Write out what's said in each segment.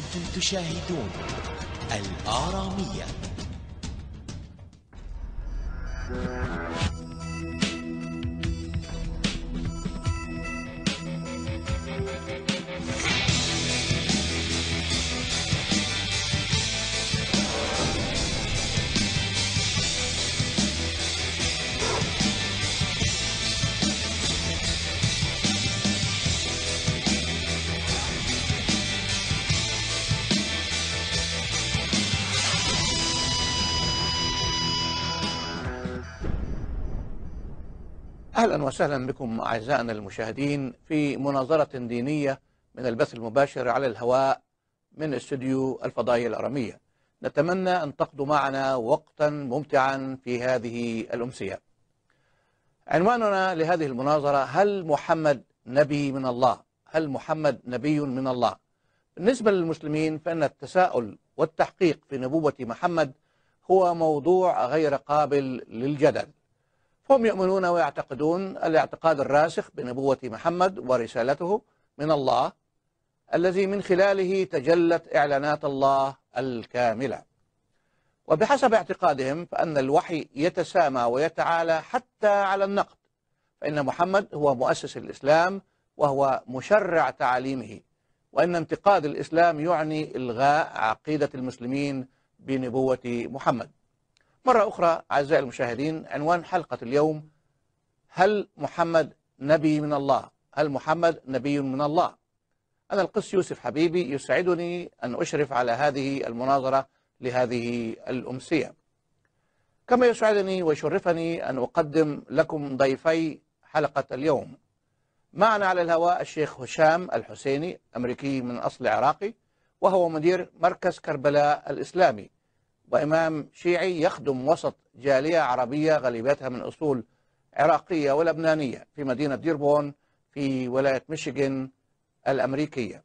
أنتم تشاهدون الآرامية. أهلا وسهلا بكم أعزائنا المشاهدين في مناظرة دينية من البث المباشر على الهواء من استوديو الفضائية الآرامية. نتمنى أن تقضوا معنا وقتا ممتعا في هذه الأمسية. عنواننا لهذه المناظرة: هل محمد نبي من الله؟ هل محمد نبي من الله؟ بالنسبة للمسلمين فإن التساؤل والتحقيق في نبوة محمد هو موضوع غير قابل للجدل. هم يؤمنون ويعتقدون الاعتقاد الراسخ بنبوة محمد ورسالته من الله، الذي من خلاله تجلت إعلانات الله الكاملة. وبحسب اعتقادهم فأن الوحي يتسامى ويتعالى حتى على النقد، فإن محمد هو مؤسس الإسلام وهو مشرع تعاليمه، وإن انتقاد الإسلام يعني إلغاء عقيدة المسلمين بنبوة محمد. مرة أخرى أعزائي المشاهدين، عنوان حلقة اليوم: هل محمد نبي من الله؟ هل محمد نبي من الله؟ أنا القس يوسف حبيبي، يسعدني أن أشرف على هذه المناظرة لهذه الأمسية، كما يسعدني ويشرفني أن أقدم لكم ضيفي حلقة اليوم. معنا على الهواء الشيخ هشام الحسيني، أمريكي من أصل عراقي، وهو مدير مركز كربلاء الإسلامي، وإمام شيعي يخدم وسط جالية عربية غالبيتها من أصول عراقية ولبنانية في مدينة ديربون في ولاية ميشيغان الأمريكية.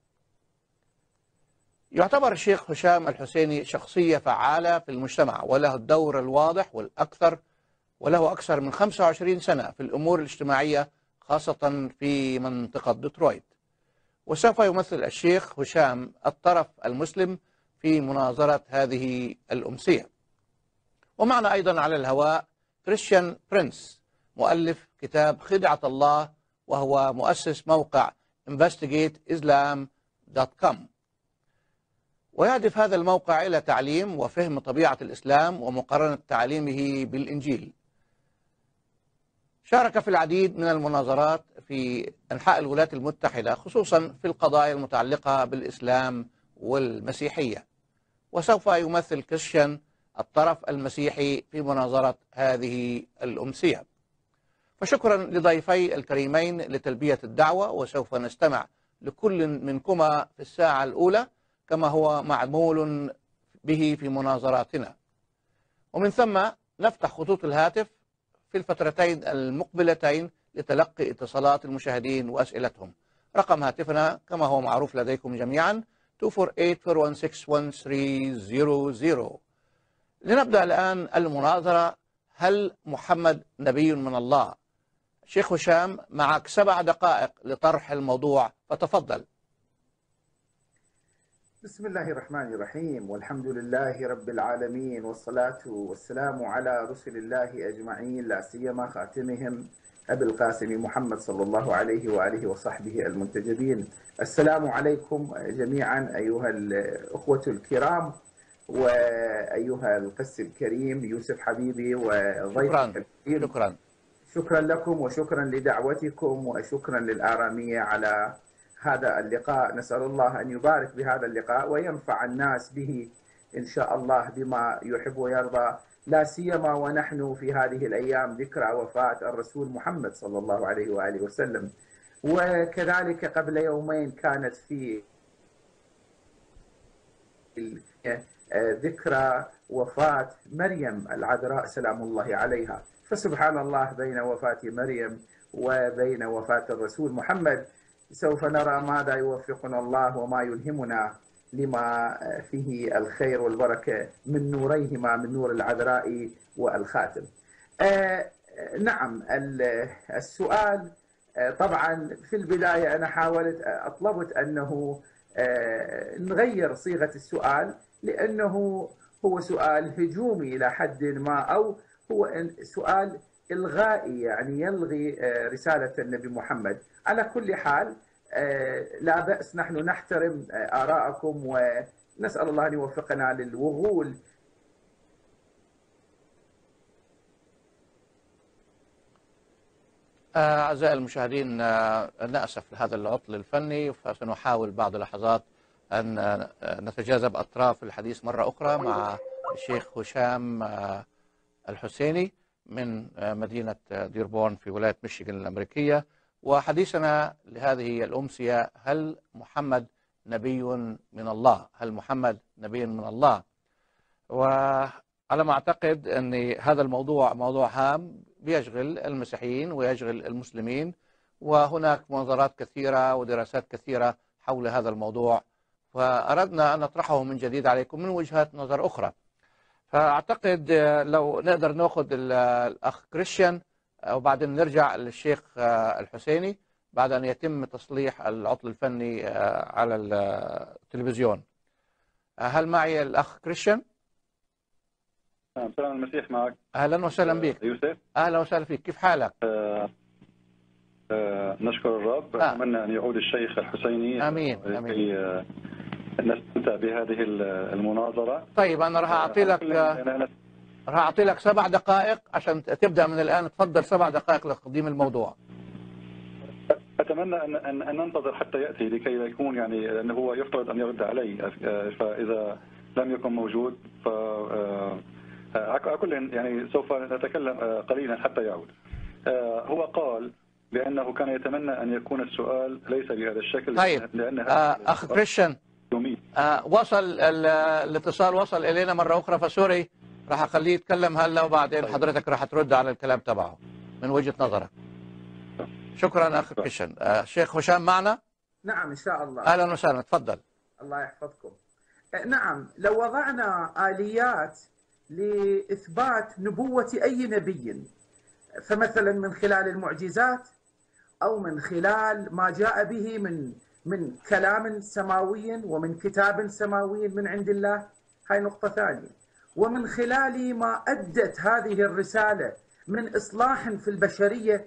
يعتبر الشيخ هشام الحسيني شخصية فعالة في المجتمع، وله الدور الواضح وله أكثر من 25 سنة في الأمور الاجتماعية، خاصة في منطقة ديترويت. وسوف يمثل الشيخ هشام الطرف المسلم في مناظرة هذه الأمسية. ومعنا أيضا على الهواء كريستيان برينس، مؤلف كتاب خدعة الله، وهو مؤسس موقع investigateislam.com، ويهدف هذا الموقع إلى تعليم وفهم طبيعة الإسلام ومقارنة تعليمه بالإنجيل. شارك في العديد من المناظرات في أنحاء الولايات المتحدة، خصوصا في القضايا المتعلقة بالإسلام والمسيحية. وسوف يمثل كريستيان الطرف المسيحي في مناظرة هذه الأمسية. فشكرا لضيفي الكريمين لتلبية الدعوة، وسوف نستمع لكل منكما في الساعة الأولى كما هو معمول به في مناظراتنا، ومن ثم نفتح خطوط الهاتف في الفترتين المقبلتين لتلقي اتصالات المشاهدين وأسئلتهم. رقم هاتفنا كما هو معروف لديكم جميعا 248-416-1300. لنبدأ الآن المناظرة: هل محمد نبي من الله؟ شيخ هشام، معك 7 دقائق لطرح الموضوع، فتفضل. بسم الله الرحمن الرحيم، والحمد لله رب العالمين، والصلاة والسلام على رسل الله أجمعين، لا سيما خاتمهم أبي القاسم محمد صلى الله عليه وآله وصحبه المنتجبين. السلام عليكم جميعا أيها الأخوة الكرام، وأيها القس الكريم يوسف حبيبي وضيفك الكريم. شكرا لكم وشكرا لدعوتكم وشكرا للآرامية على هذا اللقاء. نسأل الله أن يبارك بهذا اللقاء وينفع الناس به إن شاء الله بما يحب ويرضى، لا سيما ونحن في هذه الأيام ذكرى وفاة الرسول محمد صلى الله عليه وآله وسلم. وكذلك قبل يومين كانت في ذكرى وفاة مريم العذراء سلام الله عليها. فسبحان الله، بين وفاة مريم وبين وفاة الرسول محمد سوف نرى ماذا يوفقنا الله وما يلهمنا لما فيه الخير والبركة من نوريهما، من نور العذراء والخاتم. نعم، السؤال طبعا في البداية أنا حاولت أطلبت أنه نغير صيغة السؤال، لأنه هو سؤال هجومي إلى حد ما، أو هو سؤال إلغائي، يعني يلغي رسالة النبي محمد. على كل حال لا بأس، نحن نحترم آراءكم ونسأل الله أن يوفقنا للوغول. أعزائي المشاهدين، نأسف لهذا العطل الفني، فسنحاول بعد لحظات أن نتجاذب أطراف الحديث مرة أخرى مع الشيخ هشام الحسيني من مدينة ديربورن في ولاية ميشيغان الأمريكية. وحديثنا لهذه الأمسية: هل محمد نبي من الله؟ هل محمد نبي من الله؟ وعلى ما أعتقد أن هذا الموضوع موضوع هام بيشغل المسيحيين ويشغل المسلمين، وهناك مناظرات كثيرة ودراسات كثيرة حول هذا الموضوع، فأردنا أن نطرحه من جديد عليكم من وجهات نظر أخرى. فأعتقد لو نقدر نأخذ الأخ كريستيان وبعدين نرجع للشيخ الحسيني بعد أن يتم تصليح العطل الفني على التلفزيون. هل معي الأخ كريستيان؟ سلام المسيح معك. أهلا وسهلا بك يوسف. أهلا وسهلا فيك، كيف حالك؟ نشكر الرب. أتمنى أن يعود الشيخ الحسيني. آمين آمين. نستمتع بهذه المناظرة. طيب أنا راح أعطي لك 7 دقائق عشان تبدأ من الآن. تفضل 7 دقائق لتقديم الموضوع. أتمنى أن ننتظر حتى يأتي لكي لا يكون يعني أنه هو يفترض أن يرد علي، فإذا لم يكن موجود ف على كل يعني سوف نتكلم قليلا حتى يعود. هو قال بأنه كان يتمنى أن يكون السؤال ليس بهذا الشكل. طيب أخ كريستيان، وصل الاتصال، وصل إلينا مرة أخرى، فسوري راح أخليه يتكلم هلا وبعدين حضرتك راح ترد على الكلام تبعه من وجهة نظرك. شكرا أخ كريستيان. شيخ هشام معنا؟ نعم إن شاء الله. أهلا وسهلا، تفضل. الله يحفظكم. نعم، لو وضعنا آليات لإثبات نبوة أي نبي، فمثلا من خلال المعجزات، أو من خلال ما جاء به من كلام سماوي ومن كتاب سماوي من عند الله، هاي نقطة ثانية، ومن خلال ما أدت هذه الرسالة من إصلاح في البشرية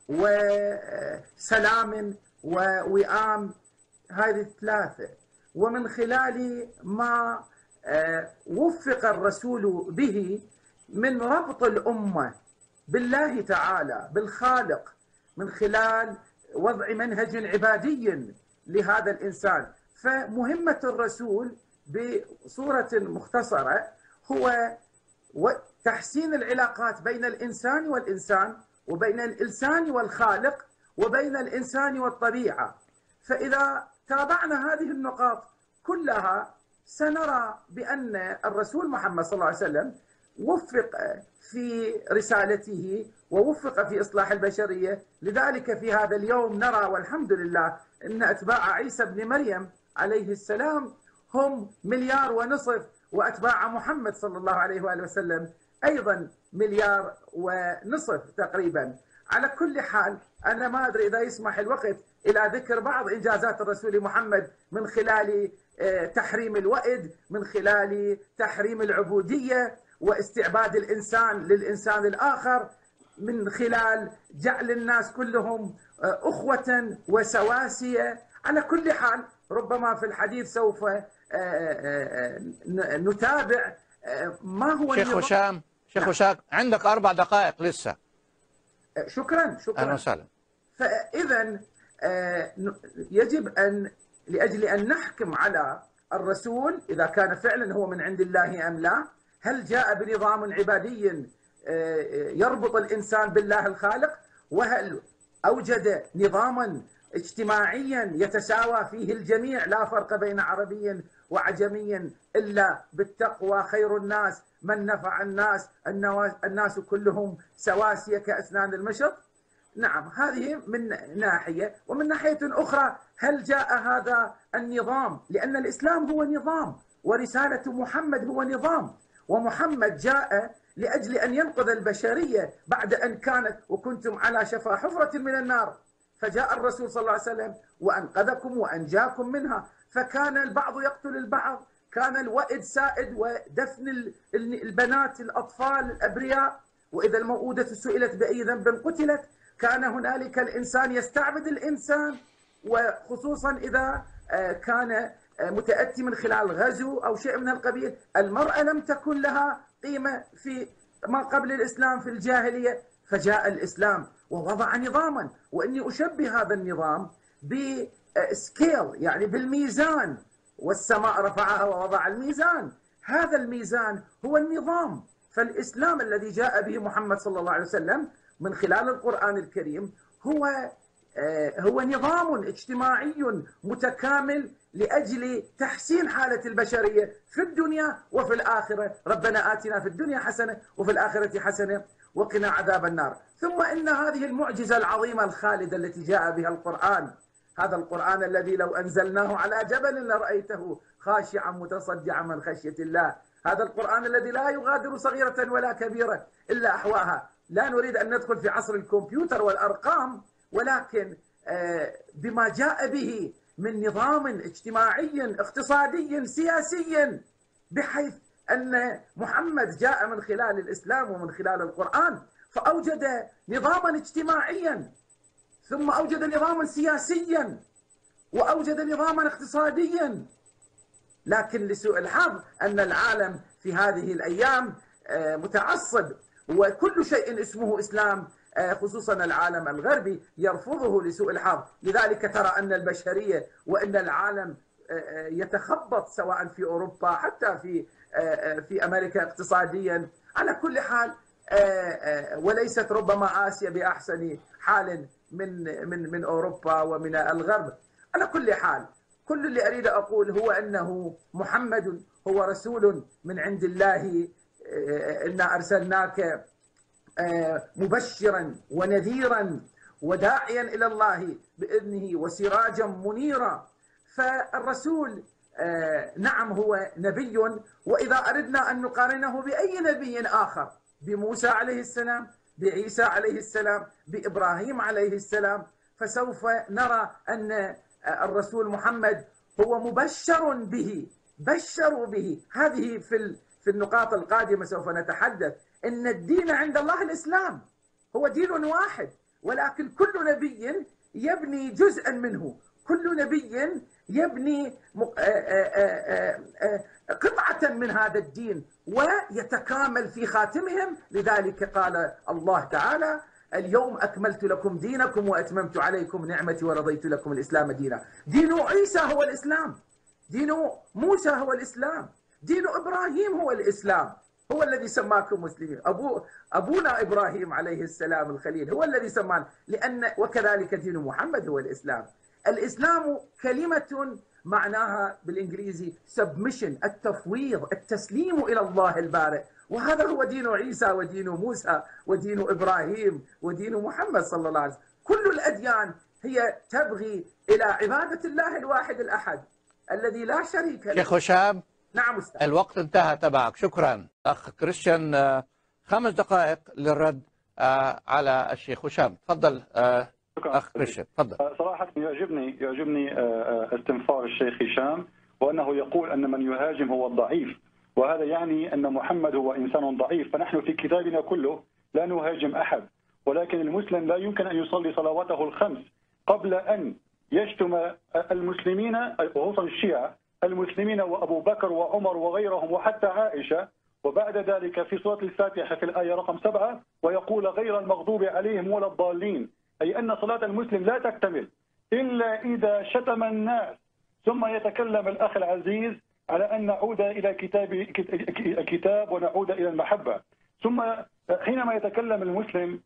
وسلام ووئام، هذه الثلاثة، ومن خلال ما وفق الرسول به من ربط الأمة بالله تعالى بالخالق، من خلال وضع منهج عبادي لهذا الإنسان. فمهمة الرسول بصورة مختصرة هو تحسين العلاقات بين الإنسان والإنسان، وبين الإنسان والخالق، وبين الإنسان والطبيعة. فإذا تابعنا هذه النقاط كلها سنرى بأن الرسول محمد صلى الله عليه وسلم وفق في رسالته ووفق في إصلاح البشرية. لذلك في هذا اليوم نرى والحمد لله أن أتباع عيسى بن مريم عليه السلام هم 1.5 مليار، وأتباع محمد صلى الله عليه وآله وسلم أيضا 1.5 مليار تقريبا. على كل حال أنا ما أدري إذا يسمح الوقت إلى ذكر بعض إنجازات الرسول محمد من خلال تحريم الوئد، من خلال تحريم العبودية واستعباد الإنسان للإنسان الآخر، من خلال جعل الناس كلهم أخوة وسواسية. على كل حال ربما في الحديث سوف نتابع ما هو شيخ هشام. شيخ هشام عندك 4 دقائق لسه. شكرا. أهلا وسهلا. فإذا يجب أن لأجل أن نحكم على الرسول إذا كان فعلا هو من عند الله أم لا، هل جاء بنظام عبادي يربط الإنسان بالله الخالق، وهل أوجد نظاما اجتماعيا يتساوى فيه الجميع، لا فرق بين عربي وعجمي إلا بالتقوى، خير الناس من نفع الناس، الناس كلهم سواسية كأسنان المشط. نعم، هذه من ناحية. ومن ناحية أخرى هل جاء هذا النظام، لأن الإسلام هو نظام ورسالة محمد هو نظام، ومحمد جاء لأجل أن ينقذ البشرية بعد أن كانت وكنتم على شفا حفرة من النار، فجاء الرسول صلى الله عليه وسلم وأنقذكم وأنجاكم منها. فكان البعض يقتل البعض، كان الوئد سائد ودفن البنات الأطفال الأبرياء، وإذا الموءودة سئلت بأي ذنب قتلت. كان هنالك الإنسان يستعبد الإنسان، وخصوصا إذا كان متأتي من خلال غزو أو شيء من القبيل. المرأة لم تكن لها قيمة في ما قبل الإسلام في الجاهلية، فجاء الإسلام ووضع نظاما، وإني أشبه هذا النظام بسكيل، يعني بالميزان، والسماء رفعها ووضع الميزان. هذا الميزان هو النظام. فالإسلام الذي جاء به محمد صلى الله عليه وسلم من خلال القرآن الكريم هو نظام اجتماعي متكامل لأجل تحسين حالة البشرية في الدنيا وفي الآخرة. ربنا آتنا في الدنيا حسنة وفي الآخرة حسنة وقنا عذاب النار. ثم إن هذه المعجزة العظيمة الخالدة التي جاء بها القرآن، هذا القرآن الذي لو أنزلناه على جبل لرأيته خاشعا متصدعا من خشية الله، هذا القرآن الذي لا يغادر صغيرة ولا كبيرة إلا أحواها. لا نريد أن ندخل في عصر الكمبيوتر والأرقام، ولكن بما جاء به من نظام اجتماعي اقتصادي سياسي، بحيث أن محمد جاء من خلال الإسلام ومن خلال القرآن فأوجد نظاما اجتماعيا، ثم أوجد نظاما سياسيا، وأوجد نظاما اقتصاديا. لكن لسوء الحظ أن العالم في هذه الأيام متعصب، وكل شيء اسمه إسلام خصوصا العالم الغربي يرفضه لسوء الحظ. لذلك ترى أن البشرية وأن العالم يتخبط، سواء في أوروبا حتى في أمريكا اقتصاديا. على كل حال، وليست ربما آسيا بأحسن حال من أوروبا ومن الغرب. على كل حال، كل اللي أريد أقول هو أنه محمد هو رسول من عند الله. إنا أرسلناك مبشرا ونذيرا وداعيا إلى الله بإذنه وسراجا منيرا. فالرسول نعم هو نبي، وإذا أردنا أن نقارنه بأي نبي آخر، بموسى عليه السلام، بعيسى عليه السلام، بإبراهيم عليه السلام، فسوف نرى أن الرسول محمد هو مبشر به، بشروا به. هذه في النقاط القادمة سوف نتحدث إن الدين عند الله الإسلام، هو دين واحد، ولكن كل نبي يبني جزءا منه، كل نبي يبني قطعة من هذا الدين ويتكامل في خاتمهم. لذلك قال الله تعالى: اليوم أكملت لكم دينكم وأتممت عليكم نعمتي ورضيت لكم الإسلام دينا. دين عيسى هو الإسلام، دين موسى هو الإسلام، دين إبراهيم هو الإسلام، هو الذي سماكم مسلمين. أبونا إبراهيم عليه السلام الخليل هو الذي سمانا، وكذلك دين محمد هو الإسلام. الإسلام كلمة معناها بالإنجليزي submission، التفويض، التسليم إلى الله البارئ، وهذا هو دين عيسى ودين موسى ودين إبراهيم ودين محمد صلى الله عليه وسلم. كل الأديان هي تبغي إلى عبادة الله الواحد الأحد الذي لا شريك له. شيخ هشام، نعم أستاذ. الوقت انتهى تبعك. شكرا. أخ كريستيان، 5 دقائق للرد على الشيخ هشام. تفضل أخ كريستيان، تفضل. صراحة يعجبني استنفار الشيخ هشام، وأنه يقول أن من يهاجم هو الضعيف، وهذا يعني أن محمد هو إنسان ضعيف. فنحن في كتابنا كله لا نهاجم أحد، ولكن المسلم لا يمكن أن يصلي صلواته الخمس قبل أن يشتم المسلمين، وخصوصا الشيعة المسلمين وأبو بكر وعمر وغيرهم وحتى عائشة، وبعد ذلك في سورة الفاتحة في الآية رقم 7 ويقول غير المغضوب عليهم ولا الضالين، أي أن صلاة المسلم لا تكتمل إلا إذا شتم الناس. ثم يتكلم الأخ العزيز على أن نعود إلى الكتاب ونعود إلى المحبة. ثم حينما يتكلم المسلم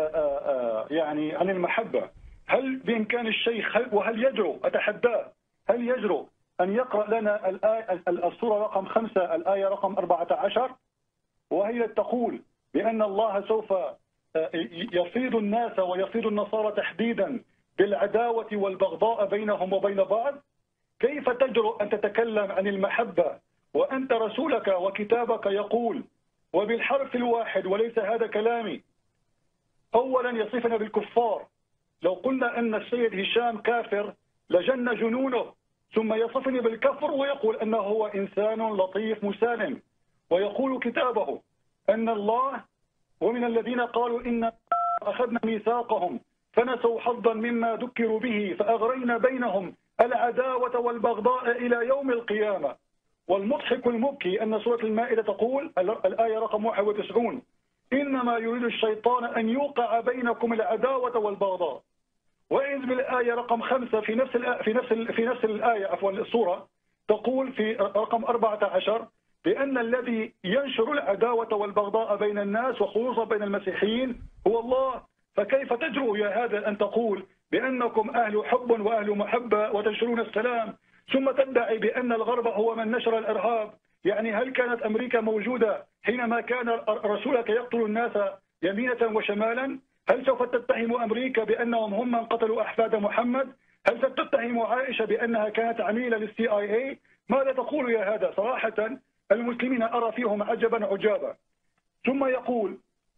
يعني عن المحبة، هل بإمكان الشيخ وهل يجرؤ، أتحداه، هل يجرؤ أن يقرأ لنا السورة رقم 5 الآية رقم 14، وهي تقول بأن الله سوف يصيد الناس ويصيد النصارى تحديدا بالعداوة والبغضاء بينهم وبين بعض؟ كيف تجرؤ أن تتكلم عن المحبة وأنت رسولك وكتابك يقول وبالحرف الواحد، وليس هذا كلامي، أولا يصفنا بالكفار. لو قلنا أن السيد هشام كافر لجن جنونه، ثم يصفني بالكفر ويقول أنه هو إنسان لطيف مسالم، ويقول كتابه أن الله ومن الذين قالوا إن أخذنا ميثاقهم فنسوا حظا مما ذكروا به فأغرينا بينهم العداوة والبغضاء إلى يوم القيامة. والمضحك المبكي أن سورة المائدة تقول الآية رقم 91 إنما يريد الشيطان أن يوقع بينكم العداوة والبغضاء. وإذ بالآية رقم 5 في نفس الآية عفوا السورة تقول في رقم 14 بأن الذي ينشر العداوة والبغضاء بين الناس وخصوصا بين المسيحيين هو الله. فكيف تجرؤ يا هذا أن تقول بأنكم أهل حب وأهل محبة وتنشرون السلام، ثم تدعي بأن الغرب هو من نشر الإرهاب؟ يعني هل كانت أمريكا موجودة حينما كان رسولك يقتل الناس يمينة وشمالا؟ هل سوف تتهم أمريكا بأنهم هم من قتلوا أحفاد محمد؟ هل ستتهم عائشة بأنها كانت عميلة للCIA؟ ماذا تقول يا هذا؟ صراحة المسلمين أرى فيهم عجبا عجابا. ثم يقول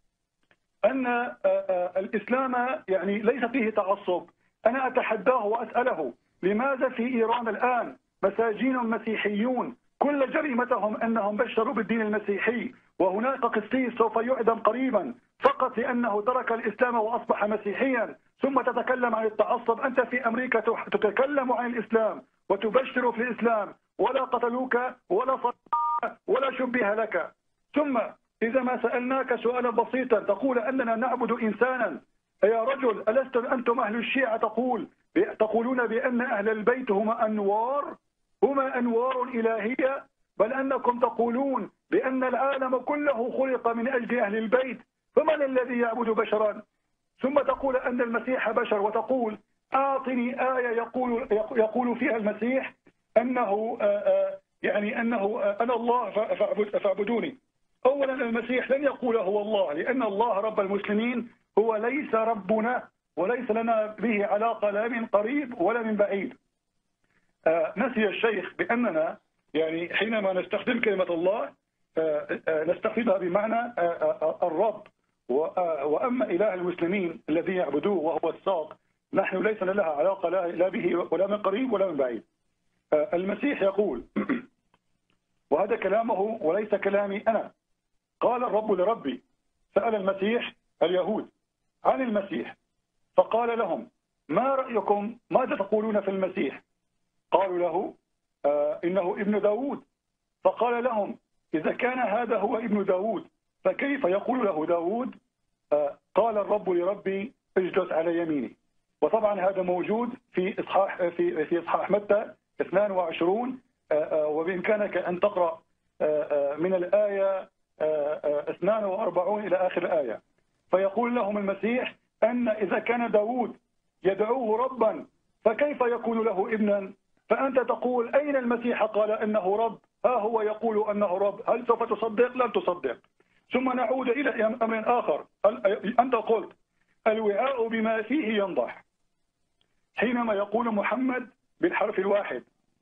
أن الإسلام يعني ليس فيه تعصب. أنا أتحداه وأسأله لماذا في إيران الآن مساجين مسيحيون كل جريمتهم أنهم بشروا بالدين المسيحي، وهناك قسيس سوف يعدم قريبا فقط لأنه ترك الإسلام وأصبح مسيحيا، ثم تتكلم عن التعصب؟ أنت في أمريكا تتكلم عن الإسلام وتبشر في الإسلام، ولا قتلوك ولا شبه لك. ثم إذا ما سألناك سؤالا بسيطا تقول أننا نعبد إنسانا. يا رجل ألست أنتم أهل الشيعة تقولون بأن أهل البيت هما أنوار إلهية، بل أنكم تقولون بأن العالم كله خلق من أجل أهل البيت، فمن الذي يعبد بشرا؟ ثم تقول أن المسيح بشر، وتقول أعطني آية يقول فيها المسيح أنه أنا الله فاعبدوني. أولا المسيح لن يقول هو الله، لأن الله رب المسلمين هو ليس ربنا وليس لنا به علاقة لا من قريب ولا من بعيد. نسي الشيخ بأننا يعني حينما نستخدم كلمة الله نستخدمها بمعنى الرب، وأما إله المسلمين الذي يعبدوه وهو الساق نحن ليس لنا علاقة لا به ولا من قريب ولا من بعيد. المسيح يقول وهذا كلامه وليس كلامي أنا، قال الرب لربي. سأل المسيح اليهود عن المسيح فقال لهم ما رأيكم ماذا تقولون في المسيح؟ قالوا له إنه ابن داود. فقال لهم إذا كان هذا هو ابن داود فكيف يقول له داود قال الرب لربي اجلس على يميني. وطبعا هذا موجود في إصحاح متى 22، وبإمكانك أن تقرأ من الآية 42 إلى آخر الآية. فيقول لهم المسيح أن إذا كان داود يدعوه ربا فكيف يكون له ابنا؟ فأنت تقول أين المسيح قال أنه رب؟ ها هو يقول أنه رب، هل سوف تصدق؟ لن تصدق. ثم نعود إلى أمر آخر. أنت قلت الوعاء بما فيه ينضح. حينما يقول محمد بالحرف الواحد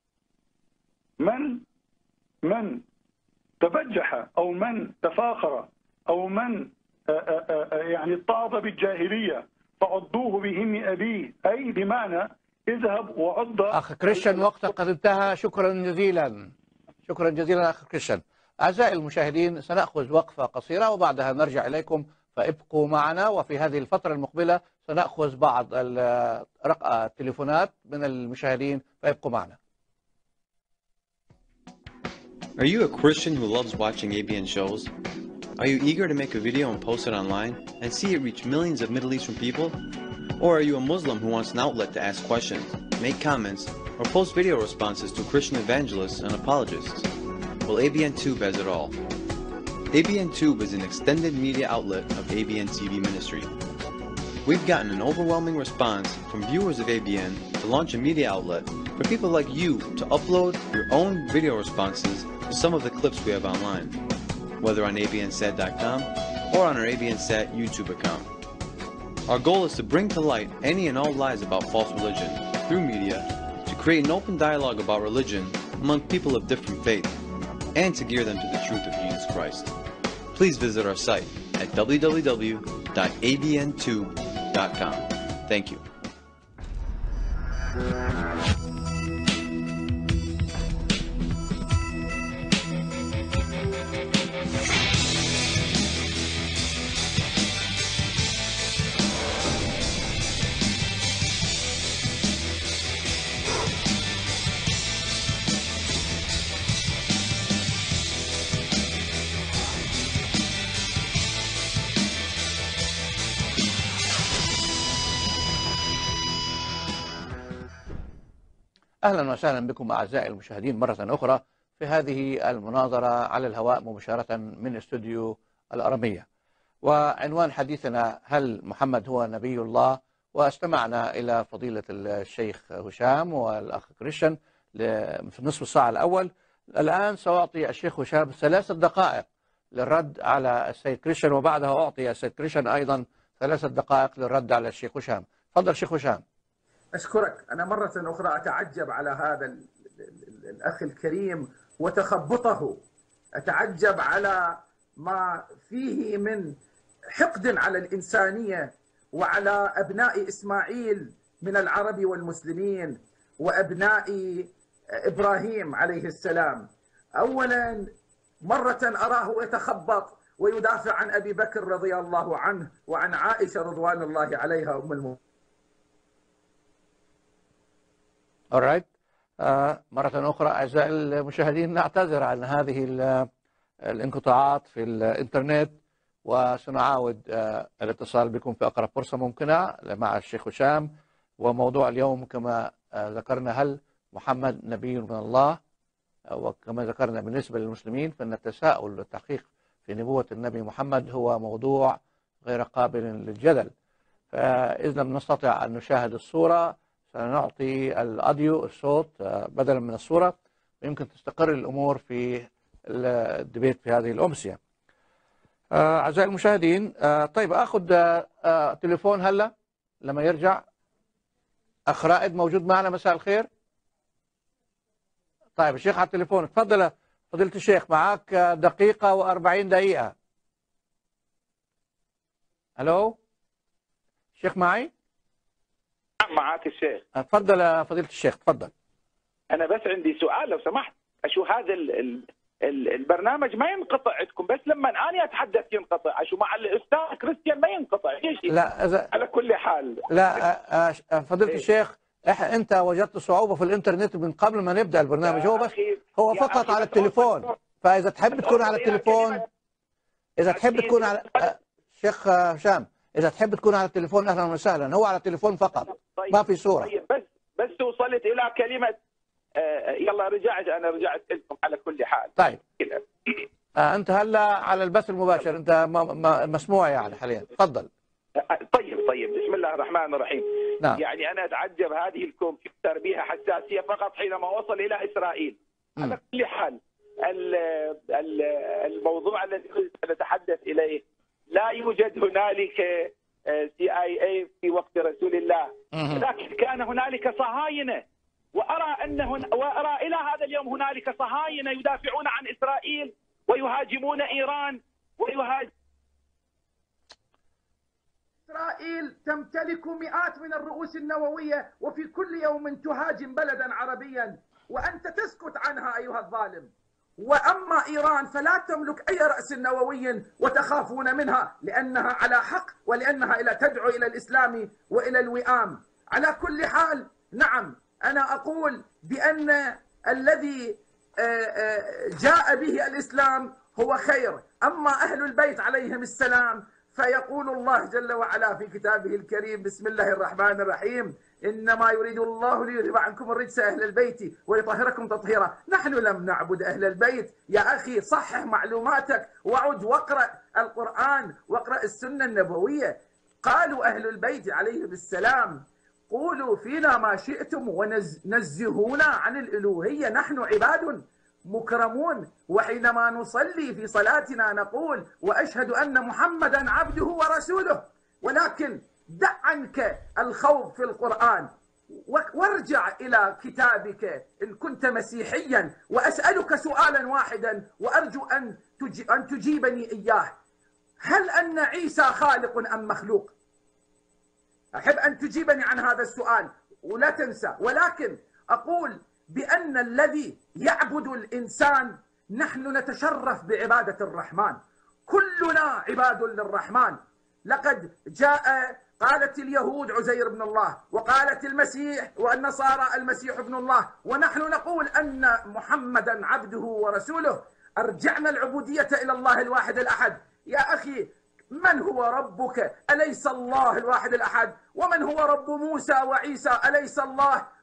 من تبجح أو من تفاخر أو من يعني اتعظ بالجاهلية فعضوه بهم أبيه، أي بمعنى اذهب وعض. أخ كريستيان وقتك قد انتهى. شكرا جزيلا. شكرا جزيلا أخ كريستيان. أعزائي المشاهدين سنأخذ وقفة قصيرة وبعدها نرجع إليكم، فابقوا معنا. وفي هذه الفترة المقبلة سنأخذ بعض التليفونات من المشاهدين، فابقوا معنا. Are you a Christian who loves watching ABN shows? Are you eager to make a video and post it online and see it reach millions of Middle Eastern people? Or are you a Muslim who wants an outlet to ask questions, make comments, or post video responses to Christian evangelists and apologists? Well, ABN Tube has it all. ABN Tube is an extended media outlet of ABN TV ministry. We've gotten an overwhelming response from viewers of ABN to launch a media outlet for people like you to upload your own video responses to some of the clips we have online, whether on abnsat.com or on our ABNsat YouTube account. Our goal is to bring to light any and all lies about false religion through media, to create an open dialogue about religion among people of different faith, and to gear them to the truth of Jesus Christ. Please visit our site at www.abntube.com. Thank you. أهلا وسهلا بكم أعزائي المشاهدين مرة أخرى في هذه المناظرة على الهواء مباشرة من استوديو الأرامية. وعنوان حديثنا: هل محمد هو نبي الله؟ واستمعنا إلى فضيلة الشيخ هشام والأخ كريستيان في نصف الساعة الأول. الآن سأعطي الشيخ هشام 3 دقائق للرد على السيد كريستيان، وبعدها أعطي السيد كريستيان أيضا 3 دقائق للرد على الشيخ هشام. تفضل شيخ هشام. أشكرك. أنا مرة أخرى أتعجب على هذا الأخ الكريم وتخبطه، أتعجب على ما فيه من حقد على الإنسانية وعلى أبناء إسماعيل من العرب والمسلمين وأبناء إبراهيم عليه السلام. أولا مرة أراه يتخبط ويدافع عن أبي بكر رضي الله عنه وعن عائشة رضوان الله عليها أم المؤمنين. alright. مرة أخرى أعزائي المشاهدين نعتذر عن هذه الانقطاعات في الإنترنت، وسنعاود الاتصال بكم في أقرب فرصة ممكنة مع الشيخ هشام. وموضوع اليوم كما ذكرنا: هل محمد نبي من الله؟ وكما ذكرنا بالنسبة للمسلمين فإن التساؤل والتحقيق في نبوة النبي محمد هو موضوع غير قابل للجدل. فإذا لم نستطع أن نشاهد الصورة سنعطي الأوديو الصوت بدلا من الصورة، ويمكن تستقر الأمور في الديبيت في هذه الأمسية. أعزائي المشاهدين، طيب أخذ تليفون هلا لما يرجع. أخ رائد موجود معنا، مساء الخير. طيب الشيخ على التليفون، تفضل فضيلة الشيخ، معك 1 دقيقة و40 دقيقة. ألو الشيخ معي؟ معك الشيخ. تفضل فضيلة الشيخ، تفضل. أنا بس عندي سؤال لو سمحت. أشو هذا البرنامج ما ينقطع عندكم، بس لما أنا أتحدث ينقطع. أشو مع الأستاذ كريستيان ما ينقطع؟ ليش؟ لا على كل حال. لا فضيلة الشيخ، أنت وجدت صعوبة في الإنترنت من قبل ما نبدأ البرنامج. هو فقط على التليفون، فإذا تحب تكون على التليفون، إذا تحب تكون على شيخ هشام، إذا تحب تكون على التليفون أهلا وسهلا. هو على التليفون فقط، ما في صورة. طيب بس وصلت إلى كلمة يلا أنا رجعت لكم على كل حال. طيب أنت هلا على البث المباشر، أنت مسموع يعني حاليا، تفضل. طيب بسم الله الرحمن الرحيم. نعم. يعني أنا أتعجب هذه الكمبيوتر بها حساسية فقط حينما وصل إلى إسرائيل. على كل حال الموضوع الذي نتحدث إليه، لا يوجد هنالك CIA في وقت رسول الله، لكن كان هنالك صهاينة، وأرى إلى هذا اليوم هنالك صهاينة يدافعون عن إسرائيل ويهاجمون إيران إسرائيل تمتلك مئات من الرؤوس النووية وفي كل يوم تهاجم بلدا عربيا، وأنت تسكت عنها أيها الظالم. وأما إيران فلا تملك أي رأس نووي وتخافون منها لأنها على حق ولأنها تدعو إلى الإسلام وإلى الوئام. على كل حال نعم، أنا أقول بأن الذي جاء به الإسلام هو خير. أما أهل البيت عليهم السلام فيقول الله جل وعلا في كتابه الكريم: بسم الله الرحمن الرحيم، إنما يريد الله ليذهب عنكم الرجس أهل البيت ويطهركم تطهيرا. نحن لم نعبد أهل البيت يا أخي، صحح معلوماتك وعد واقرأ القرآن واقرأ السنة النبوية. قالوا أهل البيت عليهم السلام: قولوا فينا ما شئتم ونزهونا عن الألوهية، نحن عباد مكرمون. وحينما نصلي في صلاتنا نقول: وأشهد أن محمدا عبده ورسوله. ولكن دع عنك الخوض في القرآن وارجع إلى كتابك إن كنت مسيحيا، وأسألك سؤالا واحدا وأرجو أن تجيبني إياه: هل أن عيسى خالق أم مخلوق؟ أحب أن تجيبني عن هذا السؤال ولا تنسى. ولكن أقول بأن الذي يعبد الإنسان، نحن نتشرف بعبادة الرحمن، كلنا عباد للرحمن. لقد قالت اليهود عزير ابن الله، وقالت المسيح والنصارى المسيح ابن الله، ونحن نقول أن محمدا عبده ورسوله. أرجعنا العبودية إلى الله الواحد الأحد. يا أخي، من هو ربك؟ أليس الله الواحد الأحد؟ ومن هو رب موسى وعيسى؟ أليس الله؟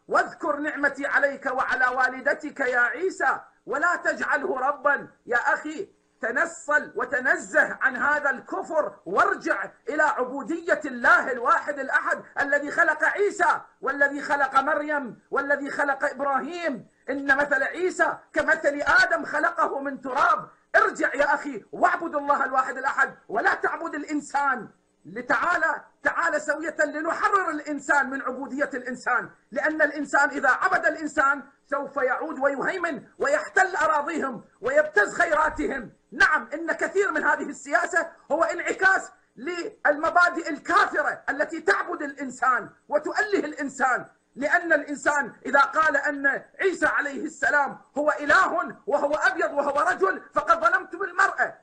واذكر نعمتي عليك وعلى والدتك يا عيسى ولا تجعله ربا. يا أخي تنصل وتنزه عن هذا الكفر وارجع إلى عبودية الله الواحد الأحد الذي خلق عيسى والذي خلق مريم والذي خلق إبراهيم. إن مثل عيسى كمثل آدم خلقه من تراب. ارجع يا أخي واعبد الله الواحد الأحد ولا تعبد الإنسان. تعالى سوية لنحرر الإنسان من عبودية الإنسان، لأن الإنسان إذا عبد الإنسان سوف يعود ويهيمن ويحتل أراضيهم ويبتز خيراتهم. نعم، إن كثير من هذه السياسة هو انعكاس للمبادئ الكافرة التي تعبد الإنسان وتؤله الإنسان، لأن الإنسان إذا قال أن عيسى عليه السلام هو إله وهو أبيض وهو رجل فقد ظلمت بالمرأة.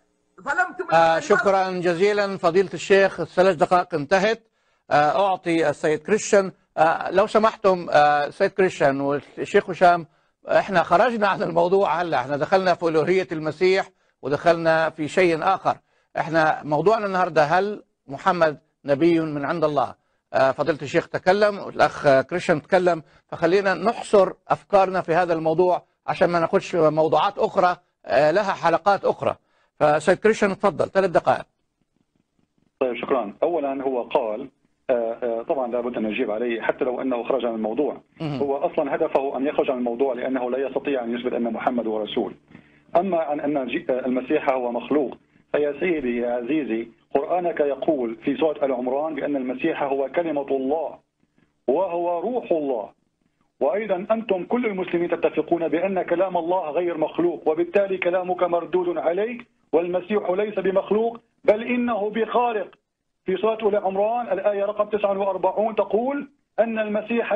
شكرا جزيلا فضيلة الشيخ. 3 دقائق انتهت. أعطي السيد كريستيان. لو سمحتم سيد كريستيان والشيخ هشام، احنا خرجنا عن الموضوع هلا، احنا دخلنا في ألوهية المسيح ودخلنا في شيء آخر. احنا موضوعنا النهارده هل محمد نبي من عند الله؟ فضيلة الشيخ تكلم والأخ كريستيان تكلم، فخلينا نحصر أفكارنا في هذا الموضوع عشان ما ناخدش موضوعات أخرى لها حلقات أخرى. فسيد كريستيان تفضل 3 دقائق. طيب شكرا. اولا هو قال طبعا لابد ان نجيب عليه حتى لو انه خرج عن الموضوع. هو اصلا هدفه ان يخرج عن الموضوع لانه لا يستطيع ان يثبت ان محمد هو رسول. اما عن ان المسيح هو مخلوق، فيا سيدي يا عزيزي قرآنك يقول في سورة آل عمران بأن المسيح هو كلمة الله وهو روح الله. وأيضا أنتم كل المسلمين تتفقون بأن كلام الله غير مخلوق، وبالتالي كلامك مردود عليك، والمسيح ليس بمخلوق بل إنه بخالق. في سورة آل عمران الآية رقم 49 تقول أن المسيح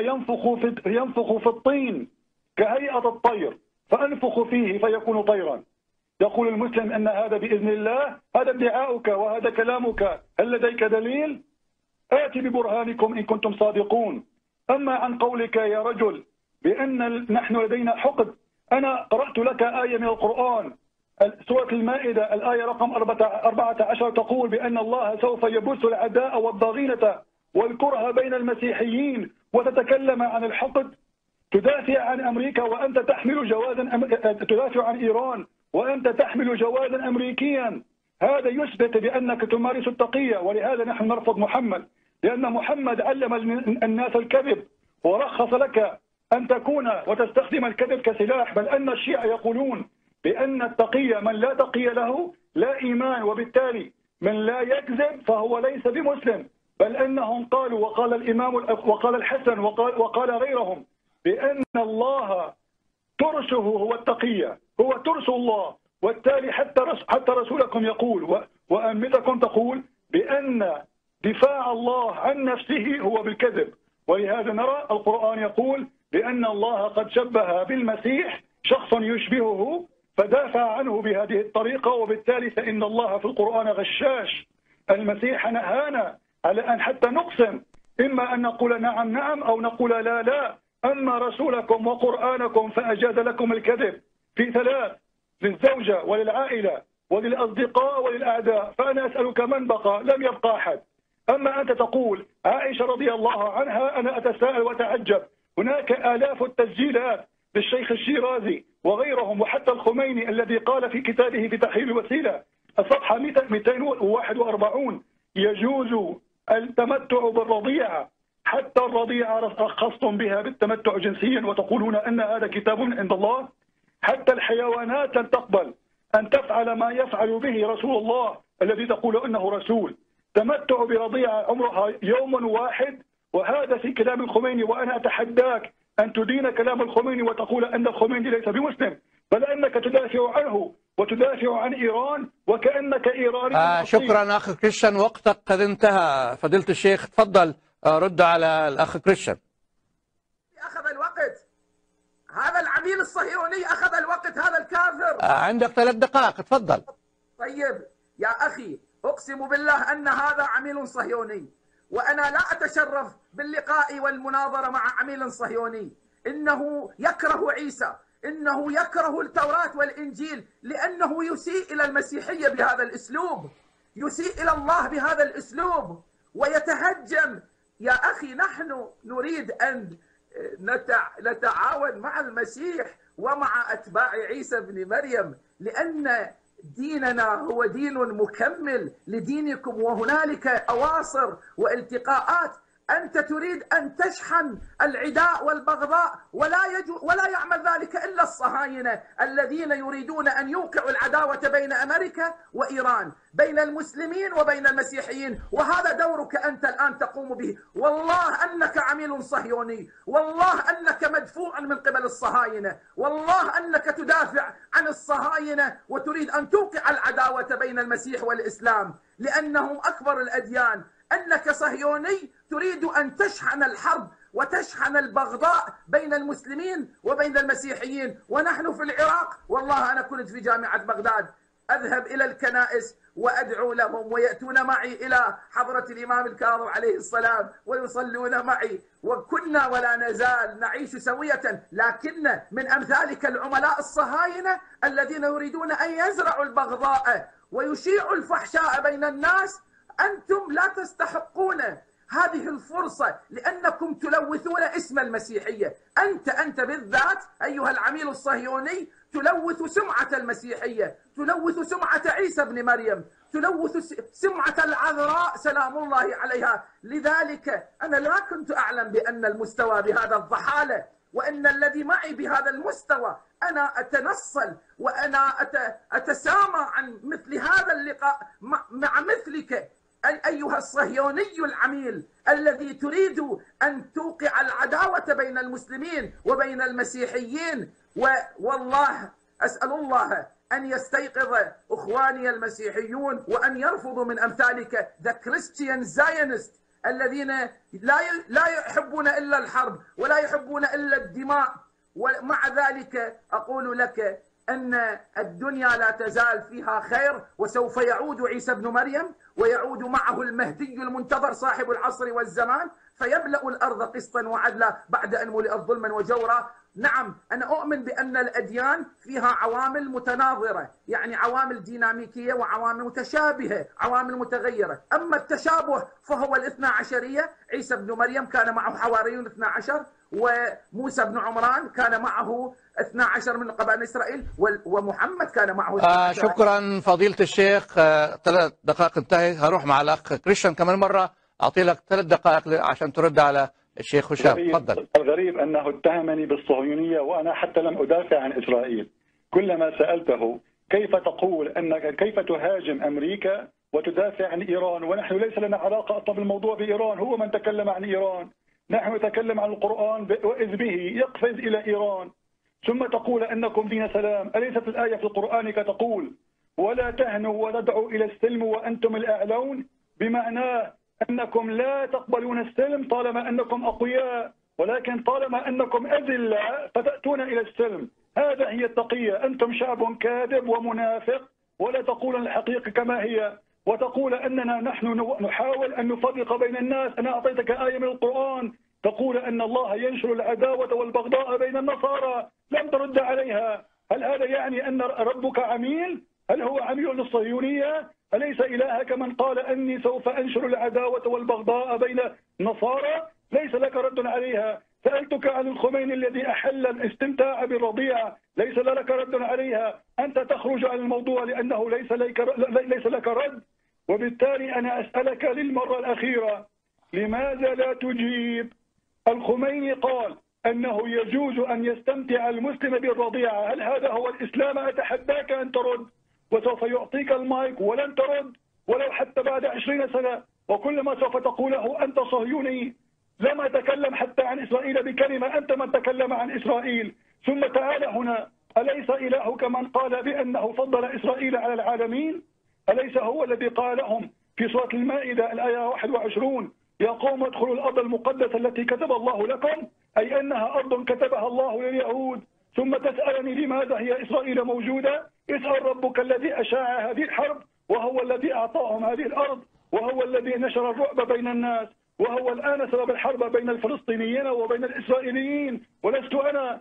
ينفخ في الطين كهيئة الطير فأنفخ فيه فيكون طيرا. يقول المسلم أن هذا بإذن الله، هذا ادعاؤك وهذا كلامك، هل لديك دليل؟ آتي ببرهانكم إن كنتم صادقون. أما عن قولك يا رجل بأن نحن لدينا حقد، أنا قرأت لك آية من القرآن سورة المائدة الآية رقم 14 تقول بأن الله سوف يبث العداء والضغينة والكره بين المسيحيين، وتتكلم عن الحقد، تدافع عن أمريكا وأنت تحمل جوازا تدافع عن إيران وأنت تحمل جوازا أمريكيا. هذا يثبت بأنك تمارس التقية، ولهذا نحن نرفض محمد، لأن محمد علم الناس الكذب ورخص لك أن تكون وتستخدم الكذب كسلاح. بل أن الشيعة يقولون بأن التقية من لا تقي له لا إيمان، وبالتالي من لا يكذب فهو ليس بمسلم. بل أنهم قالوا وقال الإمام وقال الحسن وقال غيرهم بأن الله ترسه هو التقية، هو ترس الله. والتالي حتى رسولكم يقول وأمتكم تقول بأن دفاع الله عن نفسه هو بالكذب. ولهذا نرى القرآن يقول بأن الله قد شبه بالمسيح شخص يشبهه فدافع عنه بهذه الطريقة، وبالتالي فإن الله في القرآن غشاش. المسيح نهانا على أن حتى نقسم، إما أن نقول نعم نعم أو نقول لا لا. أما رسولكم وقرآنكم فأجاز لكم الكذب في 3: للزوجة وللعائلة وللأصدقاء وللأعداء. فأنا أسألك من بقى؟ لم يبقى أحد. أما أنت تقول عائشة رضي الله عنها، أنا أتساءل وأتعجب، هناك آلاف التسجيلات للشيخ الشيرازي وغيرهم وحتى الخميني الذي قال في كتابه في تحرير الوسيلة الصفحة 241 يجوز التمتع بالرضيعة، حتى الرضيعة رخصتم بها بالتمتع جنسيا وتقولون أن هذا كتاب من عند الله. حتى الحيوانات لن تقبل أن تفعل ما يفعل به رسول الله الذي تقول أنه رسول. تمتع برضيعة عمرها يوم واحد، وهذا في كلام الخميني. وأنا أتحداك أن تدين كلام الخميني وتقول أن الخميني ليس بمسلم، بل أنك تدافع عنه وتدافع عن إيران وكأنك إيراني. شكرا أخ كريستيان، وقتك قد انتهى. فضيلة الشيخ تفضل رد على الأخ كريستيان. أخذ الوقت هذا العميل الصهيوني، أخذ الوقت هذا الكافر. عندك 3 دقائق تفضل. طيب يا أخي أقسم بالله أن هذا عميل صهيوني، وأنا لا أتشرف باللقاء والمناظرة مع عميل صهيوني. إنه يكره عيسى، إنه يكره التوراة والإنجيل، لأنه يسيء إلى المسيحية بهذا الأسلوب، يسيء إلى الله بهذا الأسلوب ويتهجم. يا أخي نحن نريد أن نتعاون مع المسيح ومع أتباع عيسى بن مريم، لأن ديننا هو دين مكمل لدينكم، وهنالك أواصر والتقاءات. أنت تريد أن تشحن العداء والبغضاء، ولا يعمل ذلك إلا الصهاينة الذين يريدون أن يوقعوا العداوة بين أمريكا وإيران، بين المسلمين وبين المسيحيين، وهذا دورك أنت الآن تقوم به. والله أنك عميل صهيوني، والله أنك مدفوع من قبل الصهاينة، والله أنك تدافع عن الصهاينة وتريد أن توقع العداوة بين المسيح والإسلام لأنهم أكبر الأديان. أنك صهيوني تريد أن تشحن الحرب وتشحن البغضاء بين المسلمين وبين المسيحيين. ونحن في العراق، والله أنا كنت في جامعة بغداد أذهب إلى الكنائس وأدعو لهم، ويأتون معي إلى حضرة الإمام الكاظم عليه السلام ويصلون معي، وكنا ولا نزال نعيش سوية. لكن من أمثالك العملاء الصهاينة الذين يريدون أن يزرعوا البغضاء ويشيعوا الفحشاء بين الناس، أنتم لا تستحقون هذه الفرصة لأنكم تلوثون اسم المسيحية. أنت بالذات أيها العميل الصهيوني تلوث سمعة المسيحية، تلوث سمعة عيسى بن مريم، تلوث سمعة العذراء سلام الله عليها. لذلك أنا لا كنت أعلم بأن المستوى بهذا الضحالة، وأن الذي معي بهذا المستوى أنا أتنصل وأنا أتسامى عن مثل هذا اللقاء مع مثلك أيها الصهيوني العميل الذي تريد أن توقع العداوة بين المسلمين وبين المسيحيين. والله أسأل الله أن يستيقظ أخواني المسيحيون وأن يرفضوا من أمثالك the Christian Zionist الذين لا يحبون إلا الحرب ولا يحبون إلا الدماء. ومع ذلك أقول لك أن الدنيا لا تزال فيها خير، وسوف يعود عيسى بن مريم ويعود معه المهدي المنتظر صاحب العصر والزمان، فيملأ الأرض قسطا وعدلا بعد أن ملئت ظلما وجورا. نعم، أنا أؤمن بأن الأديان فيها عوامل متناظرة، يعني عوامل ديناميكية وعوامل متشابهة، عوامل متغيرة. أما التشابه فهو الاثنى عشرية، عيسى بن مريم كان معه حواريون 12، وموسى بن عمران كان معه 12 من قبائل إسرائيل، ومحمد كان معه 12. شكرا فضيلة الشيخ. 3 دقائق انتهي. هروح مع الأخ كريستيان كمان مرة، أعطي لك 3 دقائق عشان ترد على الشيخ هشام. تفضل. الغريب أنه اتهمني بالصهيونية وأنا حتى لم أدافع عن إسرائيل. كلما سألته كيف تقول أنك كيف تهاجم أمريكا وتدافع عن إيران، ونحن ليس لنا علاقة أصلا بالموضوع بإيران، هو من تكلم عن إيران، نحن نتكلم عن القرآن وإذ به يقفز إلى إيران. ثم تقول أنكم دين سلام. أليست الآية في القرآن تقول ولا تهنوا وتدعوا إلى السلم وأنتم الأعلون، بمعناه أنكم لا تقبلون السلم طالما أنكم أقوياء، ولكن طالما أنكم أذلاء فتأتون إلى السلم. هذا هي التقية. أنتم شعب كاذب ومنافق ولا تقولون الحقيقة كما هي، وتقول أننا نحن نحاول أن نفرق بين الناس. أنا أعطيتك آية من القرآن تقول أن الله ينشر العداوة والبغضاء بين النصارى، لم ترد عليها. هل هذا يعني أن ربك عميل؟ هل هو عميل للصهيونية؟ أليس إلهك من قال أني سوف أنشر العداوة والبغضاء بين النصارى؟ ليس لك رد عليها. سألتك عن الخميني الذي أحل الاستمتاع بالرضيعة، ليس لك رد عليها. أنت تخرج عن الموضوع لأنه ليس لك رد. وبالتالي أنا أسألك للمرة الأخيرة، لماذا لا تجيب؟ الخميني قال أنه يجوز أن يستمتع المسلم بالرضيعة، هل هذا هو الإسلام؟ أتحداك أن ترد، وسوف يعطيك المايك ولن ترد ولو حتى بعد 20 سنة، وكل ما سوف تقوله أنت صهيوني. لم أتكلم حتى عن إسرائيل بكلمة، أنت من تكلم عن إسرائيل. ثم تعال هنا، أليس إلهك من قال بأنه فضل إسرائيل على العالمين؟ أليس هو الذي قال لهم في سورة المائدة الآية 21 يا قوم ادخلوا الأرض المقدسة التي كتب الله لكم، أي أنها أرض كتبها الله لليهود. ثم تسألني لماذا هي إسرائيل موجودة؟ اسأل ربك الذي أشاع هذه الحرب، وهو الذي أعطاهم هذه الأرض، وهو الذي نشر الرعب بين الناس، وهو الآن سبب الحرب بين الفلسطينيين وبين الإسرائيليين. ولست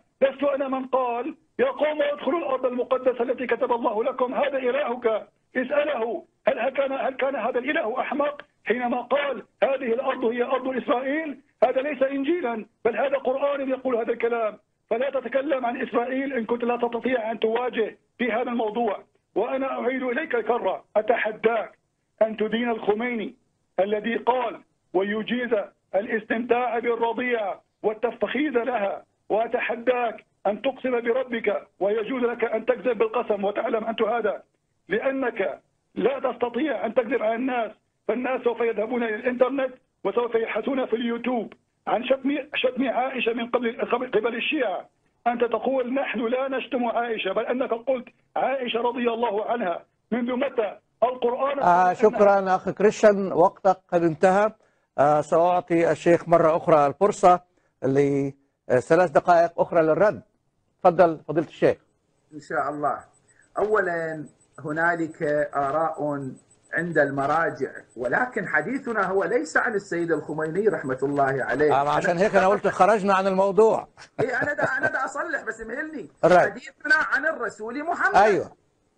أنا من قال يا قوم ادخلوا الأرض المقدسة التي كتب الله لكم. هذا إلهك، اسأله هل كان هذا الإله أحمق حينما قال هذه الأرض هي أرض إسرائيل؟ هذا ليس إنجيلا، بل هذا قرآن يقول هذا الكلام. فلا تتكلم عن إسرائيل إن كنت لا تستطيع أن تواجه في هذا الموضوع. وأنا أعيد إليك الكرة، أتحداك أن تدين الخميني الذي قال ويجيز الاستمتاع بالرضيع والتفخيذ لها، وأتحداك أن تقسم بربك ويجوز لك أن تكذب بالقسم وتعلم أنت هذا، لأنك لا تستطيع أن تكذب على الناس. فالناس سوف يذهبون إلى الإنترنت وسوف يبحثون في اليوتيوب عن شتم عائشة من قبل الشيعة. أنت تقول نحن لا نشتم عائشة، بل أنك قلت عائشة رضي الله عنها. منذ متى القرآن؟ شكرا أخي كريستيان، وقتك قد انتهى. سأعطي الشيخ مرة أخرى الفرصة ل3 دقائق أخرى للرد. تفضل فضيلة الشيخ. إن شاء الله. أولا هنالك آراء عند المراجع، ولكن حديثنا هو ليس عن السيد الخميني رحمة الله عليه. عشان هيك أنا قلت خرجنا عن الموضوع. أنا دا أصلح بس مهلني. الرأي. حديثنا عن الرسول محمد. أيوه.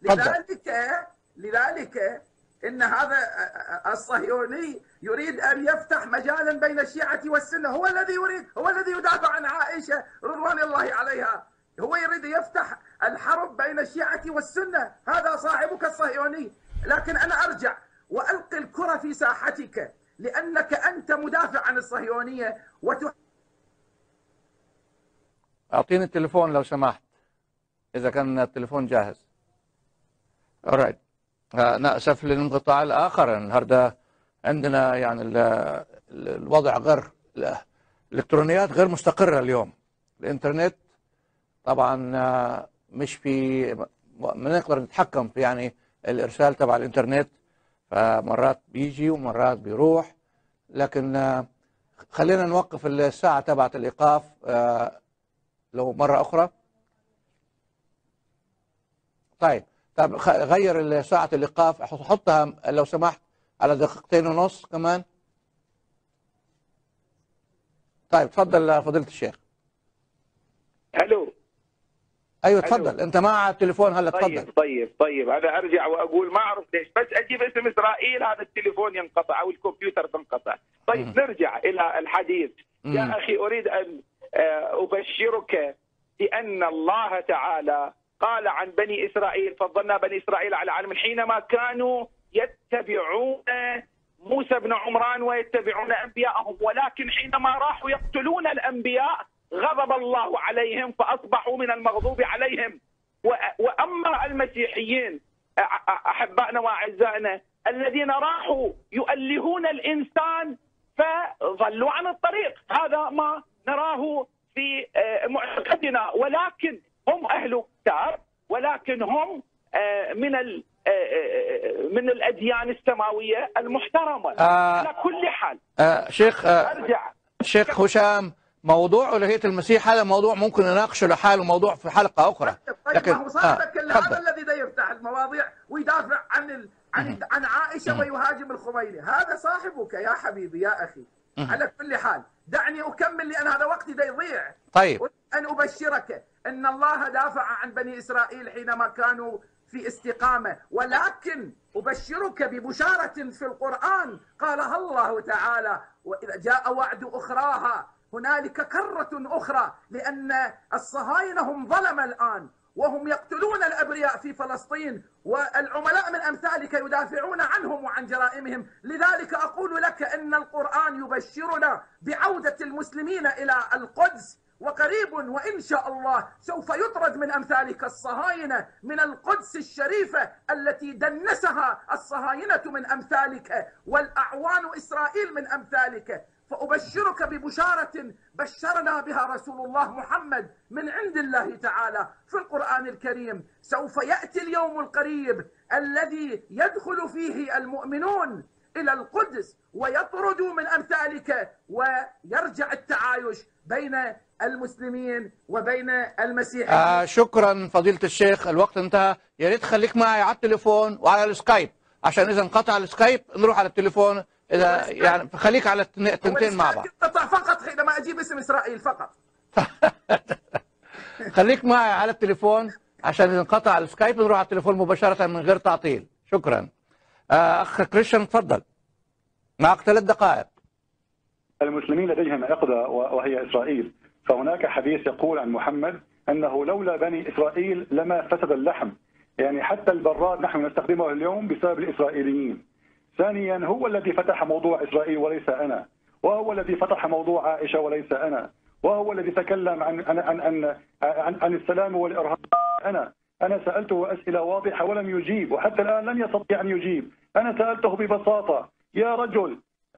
لذلك إن هذا الصهيوني يريد أن يفتح مجالا بين الشيعة والسنة. هو الذي يدافع عن عائشة رضوان الله عليها. هو يريد يفتح الحرب بين الشيعة والسنة. هذا صاحبك الصهيوني. لكن أنا أرجع وألقي الكرة في ساحتك، لأنك أنت مدافع عن الصهيونية أعطيني التليفون لو سمحت، إذا كان التليفون جاهز. alright. نأسف للانقطاع الآخر. النهارده عندنا يعني الوضع غير، الإلكترونيات غير مستقرة اليوم. الإنترنت طبعا مش في، ما نقدر نتحكم في يعني الإرسال تبع الإنترنت، فمرات بيجي ومرات بيروح. لكن خلينا نوقف الساعة تبعت الإيقاف لو مرة أخرى. طيب غير ساعة الإيقاف، حطها لو سمحت على 2.5 دقائق كمان. طيب تفضل فضيلة الشيخ. الو. ايوه تفضل، انت مع التليفون هلا. تفضل. طيب انا ارجع واقول ما اعرف ليش بس اجيب اسم اسرائيل هذا التليفون ينقطع او الكمبيوتر تنقطع. طيب نرجع الى الحديث. يا اخي اريد ان ابشرك بان الله تعالى قال عن بني اسرائيل، فضلنا بني اسرائيل على العالمين حينما كانوا يتبعون موسى بن عمران ويتبعون انبياءهم، ولكن حينما راحوا يقتلون الانبياء غضب الله عليهم فأصبحوا من المغضوب عليهم. وأما المسيحيين أحبائنا وأعزائنا الذين راحوا يؤلهون الإنسان فظلوا عن الطريق، هذا ما نراه في معتقدنا. ولكن هم أهل كتاب، ولكن هم من الأديان السماوية المحترمة. على كل حال شيخ هشام، موضوع ألوهية المسيح هذا موضوع ممكن نناقشه لحاله، موضوع في حلقة أخرى. لكن ما هو صاحبك هذا الذي دا يفتح المواضيع ويدافع عن عائشة ويهاجم الخميني، هذا صاحبك يا حبيبي يا أخي. على كل حال دعني أكمل لأن هذا وقتي دا يضيع. طيب. أن أبشرك أن الله دافع عن بني إسرائيل حينما كانوا في استقامة، ولكن أبشرك ببشارة في القرآن قالها الله تعالى: وإذا جاء وعد أخراها هنالك كرة أخرى، لأن الصهاينة هم ظلم الآن وهم يقتلون الأبرياء في فلسطين، والعملاء من أمثالك يدافعون عنهم وعن جرائمهم. لذلك أقول لك أن القرآن يبشرنا بعودة المسلمين إلى القدس، وقريب وإن شاء الله سوف يطرد من أمثالك الصهاينة من القدس الشريفة التي دنسها الصهاينة من أمثالك، والأعوان إسرائيل من أمثالك. فأبشرك ببشارة بشرنا بها رسول الله محمد من عند الله تعالى في القرآن الكريم. سوف يأتي اليوم القريب الذي يدخل فيه المؤمنون إلى القدس ويطردوا من أمثالك، ويرجع التعايش بين المسلمين وبين المسيحيين. شكرا فضيلة الشيخ، الوقت انتهى. يا ريت خليك معي على التليفون وعلى السكايب، عشان إذا انقطع السكايب نروح على التليفون. إذا يعني خليك على التنتين مع بعض. قطع فقط حينما أجيب اسم إسرائيل فقط. خليك معي على التليفون عشان إذا انقطع السكايب نروح على التليفون مباشرة من غير تعطيل. شكرا. أخ كريستيان تفضل، معك 3 دقائق. المسلمين لديهم عقدة وهي إسرائيل. فهناك حديث يقول عن محمد أنه لولا بني إسرائيل لما فسد اللحم، يعني حتى البراد نحن نستخدمه اليوم بسبب الإسرائيليين. ثانيا هو الذي فتح موضوع إسرائيل وليس أنا، وهو الذي فتح موضوع عائشة وليس أنا، وهو الذي تكلم عن السلام والإرهاب. أنا سألته أسئلة واضحة ولم يجيب، وحتى الآن لم يستطيع أن يجيب. أنا سألته ببساطة: يا رجل،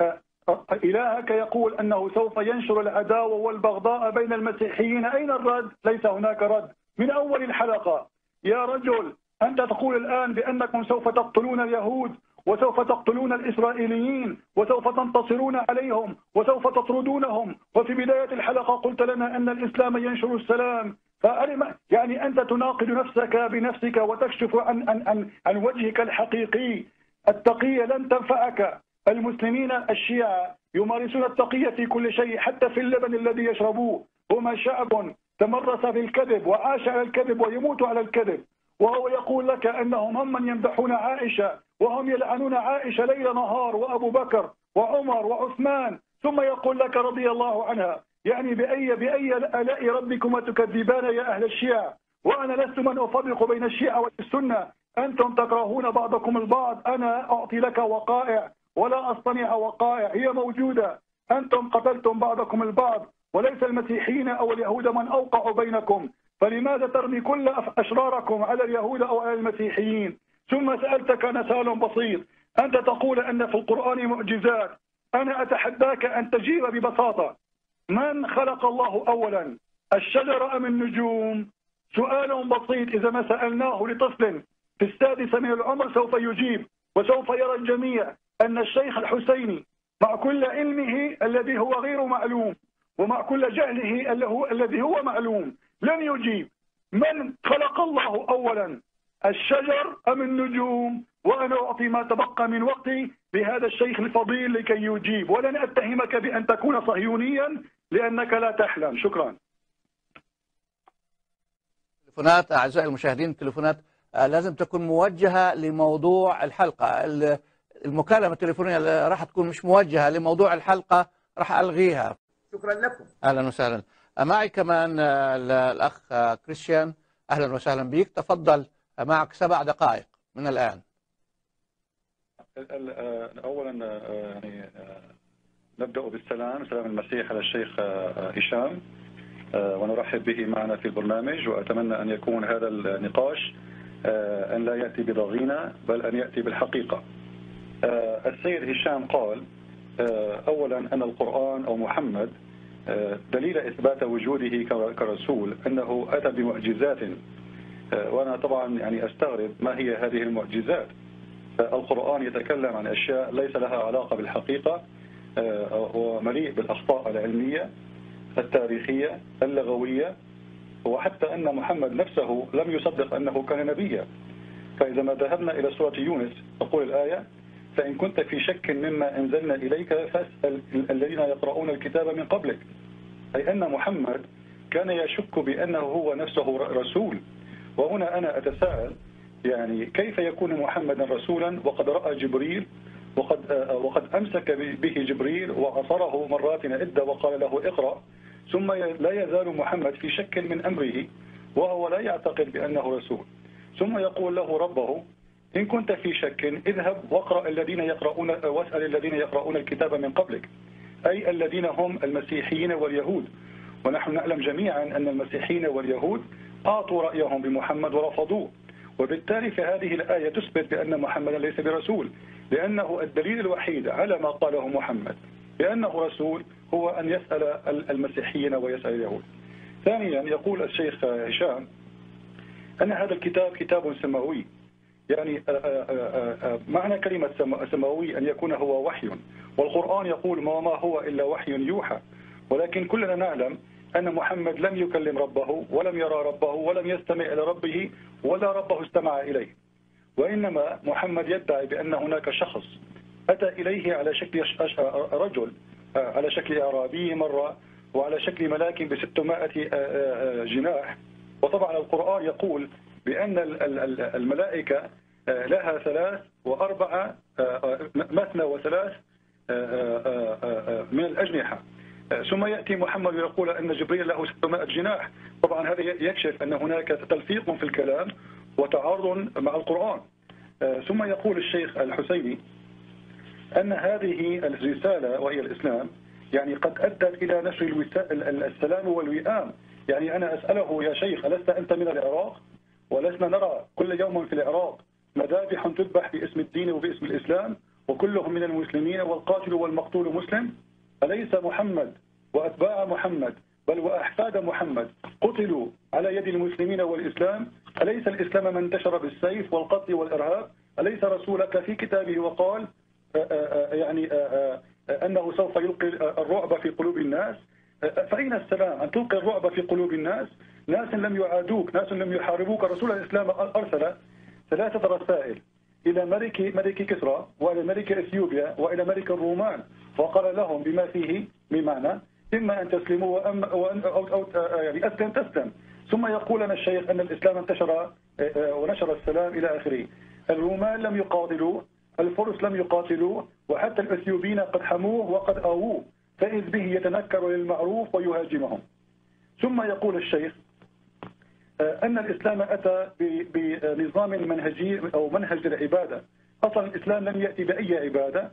إلهك يقول أنه سوف ينشر العداوة والبغضاء بين المسيحيين، أين الرد؟ ليس هناك رد من أول الحلقة. يا رجل، أنت تقول الآن بأنكم سوف تقتلون اليهود وسوف تقتلون الإسرائيليين وسوف تنتصرون عليهم وسوف تطردونهم، وفي بداية الحلقة قلت لنا أن الإسلام ينشر السلام. يعني أنت تناقض نفسك بنفسك وتكشف عن وجهك الحقيقي. التقية لن تنفعك. المسلمين الشيعة يمارسون التقية في كل شيء، حتى في اللبن الذي يشربوه. هما شعب تمرس في الكذب وعاش على الكذب ويموت على الكذب. وهو يقول لك أنهم من يمدحون عائشة وهم يلعنون عائشة ليل نهار، وأبو بكر وعمر وعثمان، ثم يقول لك رضي الله عنها. يعني بأي آلاء ربكما تكذبان يا أهل الشيعة؟ وأنا لست من أفرق بين الشيعة والسنة. أنتم تكرهون بعضكم البعض، أنا أعطي لك وقائع ولا أصطنع وقائع، هي موجودة. أنتم قتلتم بعضكم البعض، وليس المسيحيين أو اليهود من أوقعوا بينكم، فلماذا ترمي كل أشراركم على اليهود أو على المسيحيين؟ ثم سألتك أنا سؤال بسيط، أنت تقول أن في القرآن معجزات. أنا أتحداك أن تجيب ببساطة: من خلق الله أولا، الشجر أم النجوم؟ سؤال بسيط إذا ما سألناه لطفل في السادسة من العمر سوف يجيب، وسوف يرى الجميع أن الشيخ الحسيني مع كل علمه الذي هو غير معلوم ومع كل جهله الذي هو معلوم لن يجيب. من خلق الله أولا، الشجر أم النجوم؟ وأنا أعطي ما تبقى من وقتي لهذا الشيخ الفضيل لكي يجيب، ولن أتهمك بأن تكون صهيونيا لأنك لا تحلم. شكرا. تليفونات أعزائي المشاهدين، التليفونات لازم تكون موجهة لموضوع الحلقة. المكالمة التليفونية اللي راح تكون مش موجهة لموضوع الحلقة راح ألغيها. شكرا لكم. أهلا وسهلا. معي كمان الأخ كريستيان، أهلا وسهلا بك. تفضل، معك 7 دقائق من الآن. أولا يعني نبدأ بالسلام، سلام المسيح على الشيخ هشام، ونرحب به معنا في البرنامج. وأتمنى أن يكون هذا النقاش أن لا يأتي بضغينة بل أن يأتي بالحقيقة. السيد هشام قال أولا أن القرآن أو محمد دليل إثبات وجوده كرسول أنه أتى بمعجزات، وأنا طبعا يعني أستغرب ما هي هذه المعجزات. القرآن يتكلم عن أشياء ليس لها علاقة بالحقيقة، ومليء بالأخطاء العلمية التاريخية اللغوية، وحتى أن محمد نفسه لم يصدق أنه كان نبيا. فإذا ما ذهبنا إلى سورة يونس تقول الآية: فإن كنت في شك مما أنزلنا إليك فاسأل الذين يقرؤون الكتاب من قبلك. أي أن محمد كان يشك بأنه هو نفسه رسول. وهنا أنا أتساءل، يعني كيف يكون محمدا رسولا وقد رأى جبريل وقد أمسك به جبريل وعصره مرات عدة وقال له اقرأ، ثم لا يزال محمد في شك من أمره وهو لا يعتقد بأنه رسول، ثم يقول له ربه: إن كنت في شك اذهب واقرأ الذين يقرؤون واسأل الذين يقرؤون الكتاب من قبلك، أي الذين هم المسيحيين واليهود. ونحن نعلم جميعا أن المسيحيين واليهود أعطوا رأيهم بمحمد ورفضوه، وبالتالي في هذه الآية تثبت بأن محمدا ليس برسول، لأنه الدليل الوحيد على ما قاله محمد بأنه رسول هو أن يسأل المسيحيين ويسأل اليهود. ثانيا يقول الشيخ هشام أن هذا الكتاب كتاب سماوي. يعني معنى كلمة سماوي أن يكون هو وحي، والقرآن يقول ما هو إلا وحي يوحى. ولكن كلنا نعلم أن محمد لم يكلم ربه ولم يرى ربه ولم يستمع إلى ربه ولا ربه استمع إليه، وإنما محمد يدعي بأن هناك شخص أتى إليه على شكل رجل، على شكل أعرابي مرة، وعلى شكل ملاك ب600 جناح. وطبعا القرآن يقول بأن الملائكة لها 3 و4 مثنى و3 من الأجنحة. ثم يأتي محمد ويقول أن جبريل له 600 جناح. طبعا هذا يكشف أن هناك تلفيق في الكلام وتعارض مع القرآن. ثم يقول الشيخ الحسيني أن هذه الرسالة وهي الإسلام يعني قد أدت إلى نشر السلام والوئام. يعني أنا أسأله يا شيخ ألست أنت من العراق؟ ولسنا نرى كل يوم في العراق مذابح تذبح باسم الدين وباسم الإسلام وكلهم من المسلمين والقاتل والمقتول مسلم؟ أليس محمد وأتباع محمد بل وأحفاد محمد قتلوا على يد المسلمين والإسلام؟ أليس الإسلام من انتشر بالسيف والقتل والإرهاب؟ أليس رسولك في كتابه وقال يعني أنه سوف يلقي الرعب في قلوب الناس؟ فأين السلام أن تلقي الرعب في قلوب الناس؟ ناس لم يعادوك، ناس لم يحاربوك. رسول الإسلام أرسل 3 رسائل إلى ملك كسرى وإلى ملك إثيوبيا وإلى ملك الرومان، وقال لهم بما فيه بمعنى إما أن تسلموا أو يعني أسلم تسلم. ثم يقول لنا الشيخ أن الإسلام انتشر ونشر السلام إلى آخره. الرومان لم يقاتلوا، الفرس لم يقاتلوا، وحتى الإثيوبيين قد حموه وقد آووه، فإذ به يتنكر للمعروف ويهاجمهم. ثم يقول الشيخ أن الإسلام أتى بنظام منهجي أو منهج العبادة. أصلا الإسلام لم يأتي بأي عبادة،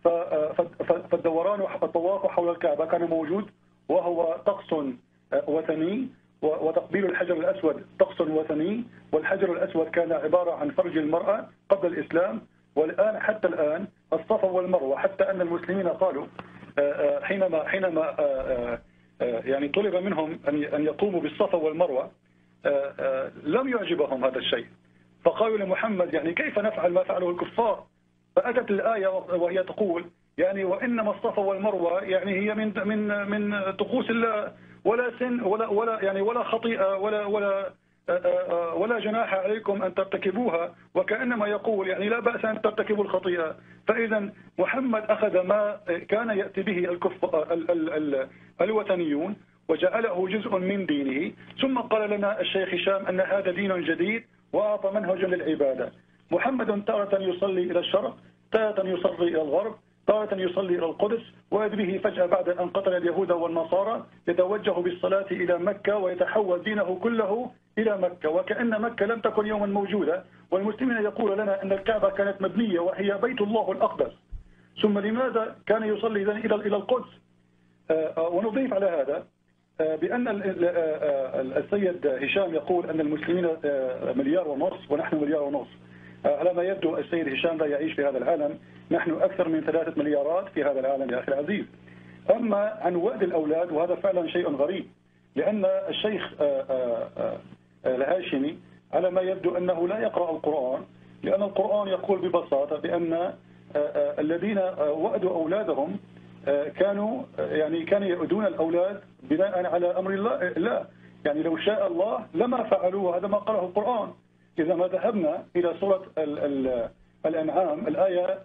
فالدوران والطواف حول الكعبة كان موجود وهو طقس وثني، وتقبيل الحجر الأسود طقس وثني، والحجر الأسود كان عبارة عن فرج المرأة قبل الإسلام. والآن حتى الآن الصفا والمروة، حتى أن المسلمين قالوا حينما يعني طلب منهم أن يقوموا بالصفا والمروة لم يعجبهم هذا الشيء، فقالوا لمحمد يعني كيف نفعل ما فعله الكفار؟ فأتت الآية وهي تقول يعني وإنما الصفا والمروة يعني هي من طقوس الله، ولا سن ولا يعني ولا خطيئة ولا جناح عليكم أن ترتكبوها، وكأنما يقول يعني لا بأس أن ترتكبوا الخطيئة. فإذا محمد أخذ ما كان يأتي به الوثنيون وجعله جزء من دينه. ثم قال لنا الشيخ هشام أن هذا دين جديد وأعطى منهجا للعبادة. محمد تارة يصلي إلى الشرق، تارة يصلي إلى الغرب، تارة يصلي إلى القدس، وإذ به فجأة بعد أن قتل اليهود والنصارى يتوجه بالصلاة إلى مكة ويتحول دينه كله إلى مكة، وكأن مكة لم تكن يوما موجودة. والمسلمين يقول لنا أن الكعبة كانت مبنية وهي بيت الله الأقدس، ثم لماذا كان يصلي إذن إلى القدس؟ ونضيف على هذا بأن السيد هشام يقول أن المسلمين 1.5 مليار ونحن 1.5 مليار. على ما يبدو السيد هشام لا يعيش في هذا العالم، نحن أكثر من 3 مليارات في هذا العالم يا أخي العزيز. أما عن وأد الأولاد، وهذا فعلا شيء غريب، لأن الشيخ الهاشمي على ما يبدو أنه لا يقرأ القرآن، لأن القرآن يقول ببساطة بأن الذين وأدوا أولادهم كانوا يؤدون الأولاد بناء على أمر الله. لا، يعني لو شاء الله لما فعلوه، هذا ما قاله القرآن. إذا ما ذهبنا إلى سورة الأنعام الآية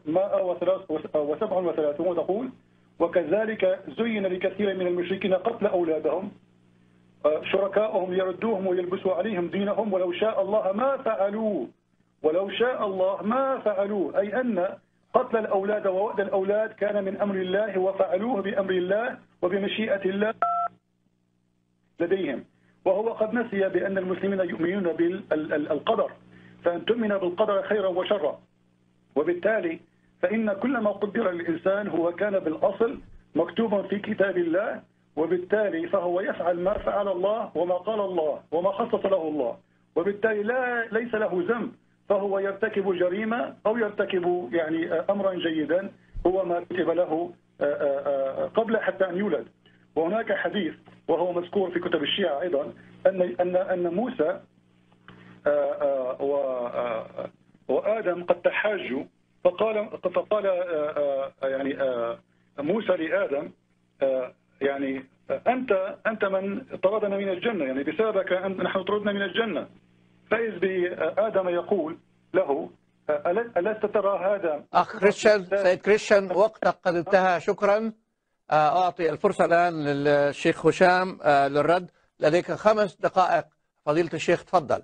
137 تقول وكذلك زين لكثير من المشركين قتل أولادهم شركاؤهم يردوهم ويلبسوا عليهم دينهم ولو شاء الله ما فعلوه. ولو شاء الله ما فعلوه، أي أن قتل الأولاد ووأد الأولاد كان من أمر الله وفعلوه بأمر الله وبمشيئة الله لديهم. وهو قد نسي بأن المسلمين يؤمنون بالقدر، فأن تؤمن بالقدر خيرا وشرا، وبالتالي فإن كل ما قدر للإنسان هو كان بالأصل مكتوبا في كتاب الله، وبالتالي فهو يفعل ما فعل الله وما قال الله وما خصص له الله، وبالتالي ليس له ذنب، فهو يرتكب جريمة أو يرتكب يعني أمرا جيدا هو ما كتب له قبل حتى أن يولد. وهناك حديث وهو مذكور في كتب الشيعة أيضا أن موسى وآدم قد تحاجوا، فقال يعني موسى لآدم يعني أنت من طردنا من الجنة، يعني بسببك نحن طردنا من الجنة. فإذ بآدم يقول له ألست ترى هذا؟ أخ كريستيان، سيد كريستيان، وقتك قد انتهى، شكرا. أعطي الفرصة الآن للشيخ هشام للرد. لديك 5 دقائق فضيلة الشيخ، تفضل.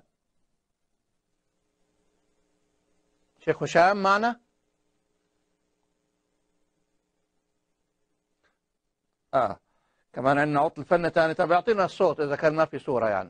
شيخ هشام معنا؟ كمان عندنا عطل فني ثاني. طب يعطينا الصوت إذا كان ما في صورة يعني.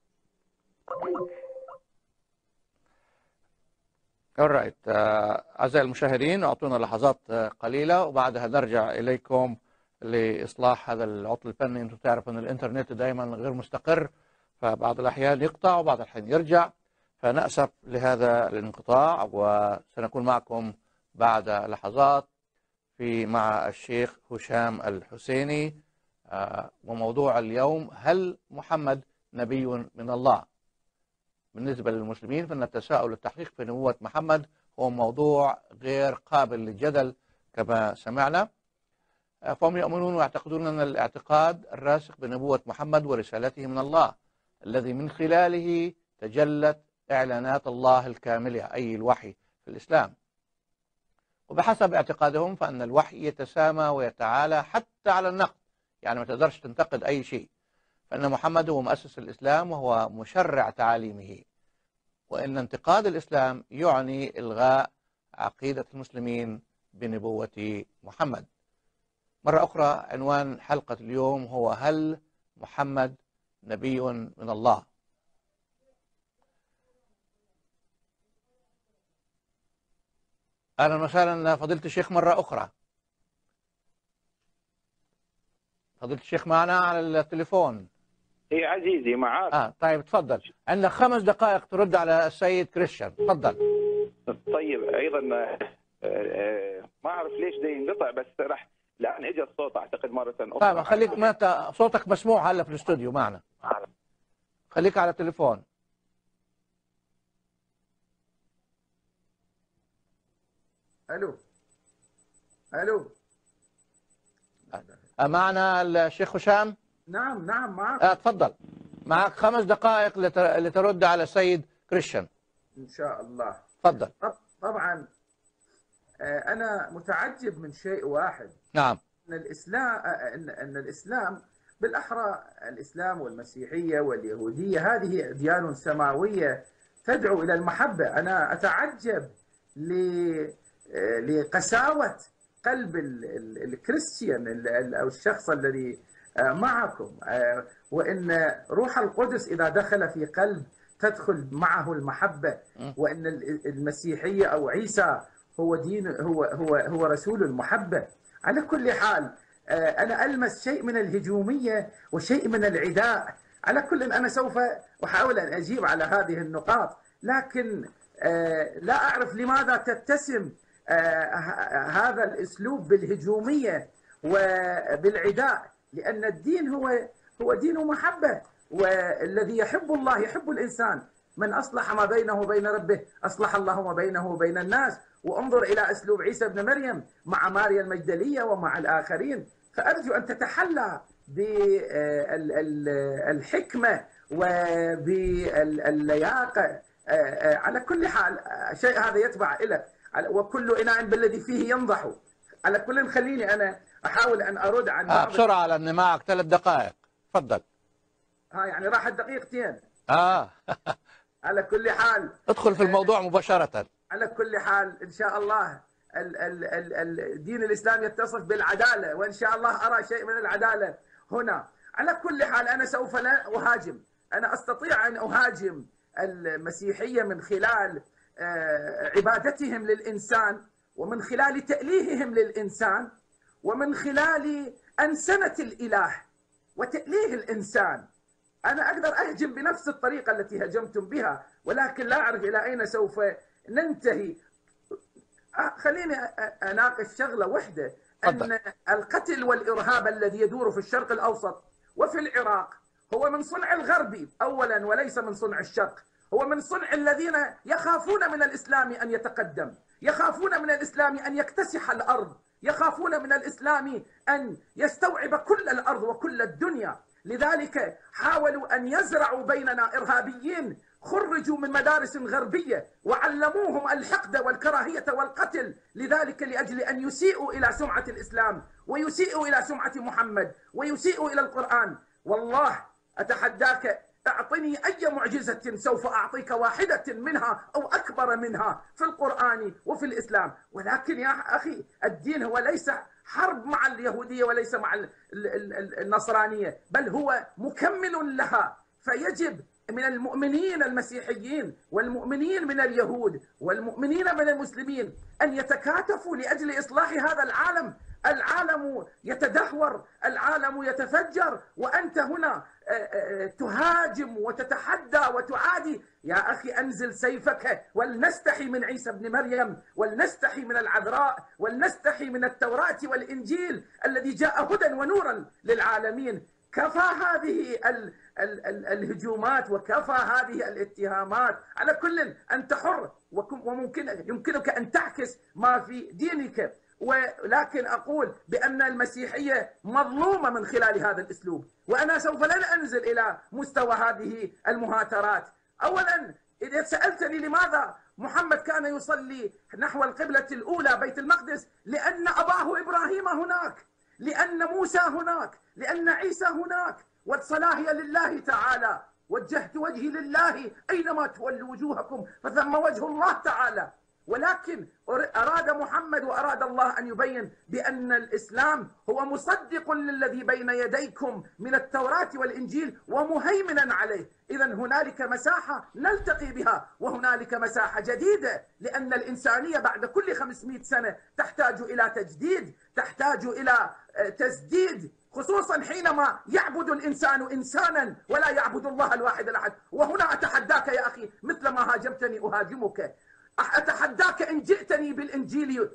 alright. أعزائي المشاهدين، أعطونا لحظات قليلة وبعدها نرجع إليكم لإصلاح هذا العطل الفني. أنتم تعرفوا أن الإنترنت دائما غير مستقر، فبعض الأحيان يقطع وبعض الأحيان يرجع، فنأسف لهذا الانقطاع. وسنكون معكم بعد لحظات مع الشيخ هشام الحسيني. وموضوع اليوم: هل محمد نبي من الله؟ بالنسبة للمسلمين فإن التساؤل والتحقيق في نبوة محمد هو موضوع غير قابل للجدل كما سمعنا. فهم يؤمنون ويعتقدون أن الاعتقاد الراسخ بنبوة محمد ورسالته من الله، الذي من خلاله تجلت إعلانات الله الكاملة، أي الوحي في الإسلام. وبحسب اعتقادهم فأن الوحي يتسامى ويتعالى حتى على النقد، يعني ما تقدرش تنتقد أي شيء، فإن محمد هو مؤسس الإسلام وهو مشرع تعاليمه، وإن انتقاد الإسلام يعني إلغاء عقيدة المسلمين بنبوة محمد. مرة أخرى، عنوان حلقة اليوم هو: هل محمد نبي من الله؟ أهلا وسهلا فضيلة الشيخ مرة أخرى. فضيلة الشيخ معنا على التليفون. اي عزيزي معاك. طيب تفضل، عندك 5 دقائق ترد على السيد كريستيان، تفضل. طيب ايضا ما اعرف ليش ده ينقطع، بس راح الان اجى الصوت اعتقد مره اخرى. طيب خليك، ما صوتك مسموع هلا في الاستوديو معنا، خليك على التليفون. الو الو، معنا الشيخ هشام؟ نعم معك. تفضل، معك 5 دقائق لترد على السيد كريستيان ان شاء الله. تفضل. طبعا انا متعجب من شيء واحد. نعم. ان الاسلام بالاحرى، الاسلام والمسيحيه واليهوديه هذه اديان سماويه تدعو الى المحبه. انا اتعجب لقساوه قلب الكريستيان او الشخص الذي معكم، وان روح القدس اذا دخل في قلب تدخل معه المحبه، وان المسيحيه او عيسى هو دين، هو رسول المحبه. على كل حال انا المس شيء من الهجوميه وشيء من العداء. على كل انا سوف احاول ان اجيب على هذه النقاط، لكن لا اعرف لماذا تتسم هذا الاسلوب بالهجوميه وبالعداء، لان الدين هو دين محبه، والذي يحب الله يحب الانسان. من اصلح ما بينه وبين ربه اصلح الله ما بينه وبين الناس. وانظر الى اسلوب عيسى ابن مريم مع ماريا المجدليه ومع الاخرين. فارجو ان تتحلى بالحكمه وباللياقه. على كل حال شيء هذا يتبع لك، وكل اناء بالذي فيه ينضح. على كل خليني انا احاول ان ارد عن بسرعه لان معك 3 دقائق، تفضل. يعني راحت دقيقتين. على كل حال ادخل في الموضوع مباشره. على كل حال ان شاء الله الدين الاسلامي يتصف بالعداله، وان شاء الله ارى شيء من العداله هنا. على كل حال انا سوف لا اهاجم، انا استطيع ان اهاجم المسيحيه من خلال عبادتهم للانسان، ومن خلال تأليههم للانسان، ومن خلال انسنه الاله وتأليه الانسان. أنا أقدر أهجم بنفس الطريقة التي هجمتم بها، ولكن لا أعرف إلى أين سوف ننتهي. خليني أناقش شغلة واحدة، أن القتل والإرهاب الذي يدور في الشرق الأوسط وفي العراق هو من صنع الغرب أولا، وليس من صنع الشرق. هو من صنع الذين يخافون من الإسلام أن يتقدم، يخافون من الإسلام أن يكتسح الأرض، يخافون من الإسلام أن يستوعب كل الأرض وكل الدنيا. لذلك حاولوا أن يزرعوا بيننا إرهابيين خرجوا من مدارس غربية وعلموهم الحقد والكراهية والقتل، لذلك لأجل أن يسيئوا إلى سمعة الإسلام ويسيئوا إلى سمعة محمد ويسيئوا إلى القرآن. والله أتحداك اعطني أي معجزة سوف أعطيك واحدة منها أو أكبر منها في القرآن وفي الإسلام. ولكن يا أخي الدين هو ليس حرب مع اليهودية وليس مع النصرانية، بل هو مكمل لها. فيجب من المؤمنين المسيحيين والمؤمنين من اليهود والمؤمنين من المسلمين أن يتكاتفوا لأجل إصلاح هذا العالم. العالم يتدهور، العالم يتفجر، وأنت هنا تهاجم وتتحدى وتعادي. يا أخي أنزل سيفك ولنستحي من عيسى ابن مريم، ولنستحي من العذراء، ولنستحي من التوراة والإنجيل الذي جاء هدى ونورا للعالمين. كفى هذه الهجومات وكفى هذه الاتهامات. على كل أنت حر يمكنك أن تعكس ما في دينك، ولكن أقول بأن المسيحية مظلومة من خلال هذا الأسلوب، وأنا سوف لن أنزل إلى مستوى هذه المهاترات. أولا إذا سألتني لماذا محمد كان يصلي نحو القبلة الأولى بيت المقدس، لأن أباه إبراهيم هناك، لأن موسى هناك، لأن عيسى هناك، والصلاة هي لله تعالى. وجهت وجهي لله أينما تولوا وجوهكم فثم وجه الله تعالى. ولكن أراد محمد وأراد الله أن يبين بأن الإسلام هو مصدق للذي بين يديكم من التوراة والإنجيل ومهيمنا عليه. إذا هنالك مساحة نلتقي بها، وهنالك مساحة جديدة، لأن الإنسانية بعد كل 500 سنة تحتاج إلى تجديد، تحتاج إلى تسديد، خصوصا حينما يعبد الإنسان إنسانا ولا يعبد الله الواحد الأحد. وهنا أتحداك يا أخي، مثل ما هاجمتني أهاجمك. أتحداك إن جئتني بالإنجيل